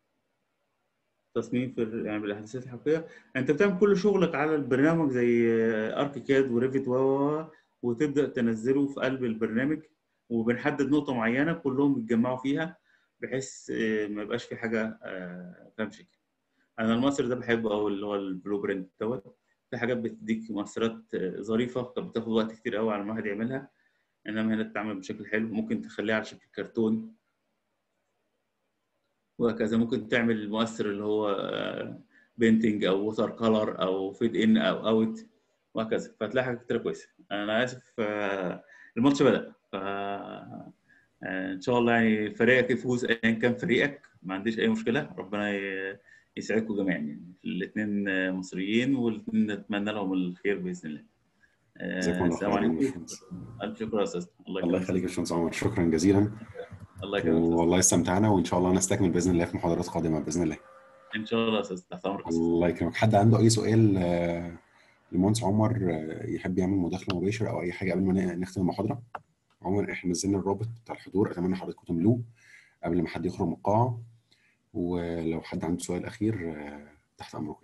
تصميم في ال- يعني بالاحداثيات الحقيقيه، انت بتعمل كل شغلك على البرنامج زي اركيكاد وريفت و و- وتبدا تنزله في قلب البرنامج، وبنحدد نقطه معينه كلهم بيتجمعوا فيها، بحيث آه، ما يبقاش في حاجه آه، فيها مشاكل. انا الماستر ده بحبه قوي، اللي هو البلو برنت دوت. في حاجات بتديك مؤثرات آه، ظريفه، كانت بتاخد وقت كتير قوي على ما الواحد يعملها، انما هنا بتتعمل بشكل حلو. ممكن تخليها على شكل كرتون، وهكذا. ممكن تعمل المؤثر اللي هو بينتنج او ووتر كولر او فيد ان او اوت، وهكذا. فهتلاقي حاجات كتير كويسه. انا اسف آه، الماتش بدأ، ف آه، ان شاء الله يعني فريقك يفوز، ايا كان فريقك ما عنديش اي مشكله. ربنا ي- يسعدكم جميعا، يعني الاثنين مصريين، والاثنين نتمنى لهم الخير باذن الله. جزاكم آه، الله السلام خيرا يا عليكم. باشمهندس. الف شكر يا استاذ، الله الله يكرمك يا يخليك استاذ. يا باشمهندس عمر، شكرا جزيلا. الله يكرمك يا استاذ. والله استمتعنا، وان شاء الله نستكمل باذن الله في محاضرات قادمه باذن الله. ان شاء الله يا استاذ، تحت امرك يا استاذ. الله يكرمك. حد عنده اي سؤال آه، للمهندس عمر، آه، يحب يعمل مداخله مباشره او اي حاجه قبل ما ن- نختم المحاضره؟ عموما احنا نزلنا الرابط بتاع الحضور، اتمنى حضراتكم تملوه قبل ما حد يخرج من القاعه. ولو حد عنده سؤال اخير آه، تحت امركم.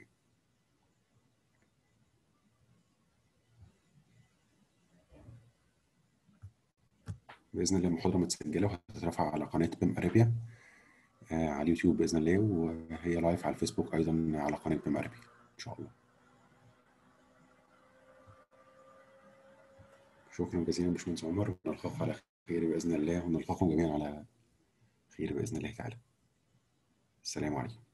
باذن الله المحاضره متسجله وهتترفع على قناه بيم اريبيا آه، على اليوتيوب باذن الله، وهي لايف على الفيسبوك ايضا على قناه بيم اريبيا ان شاء الله. شكرا جزيلا باشمهندس عمر، ونلقاكم على خير باذن الله، ونلقاكم جميعا على خير باذن الله تعالى. السلام عليكم.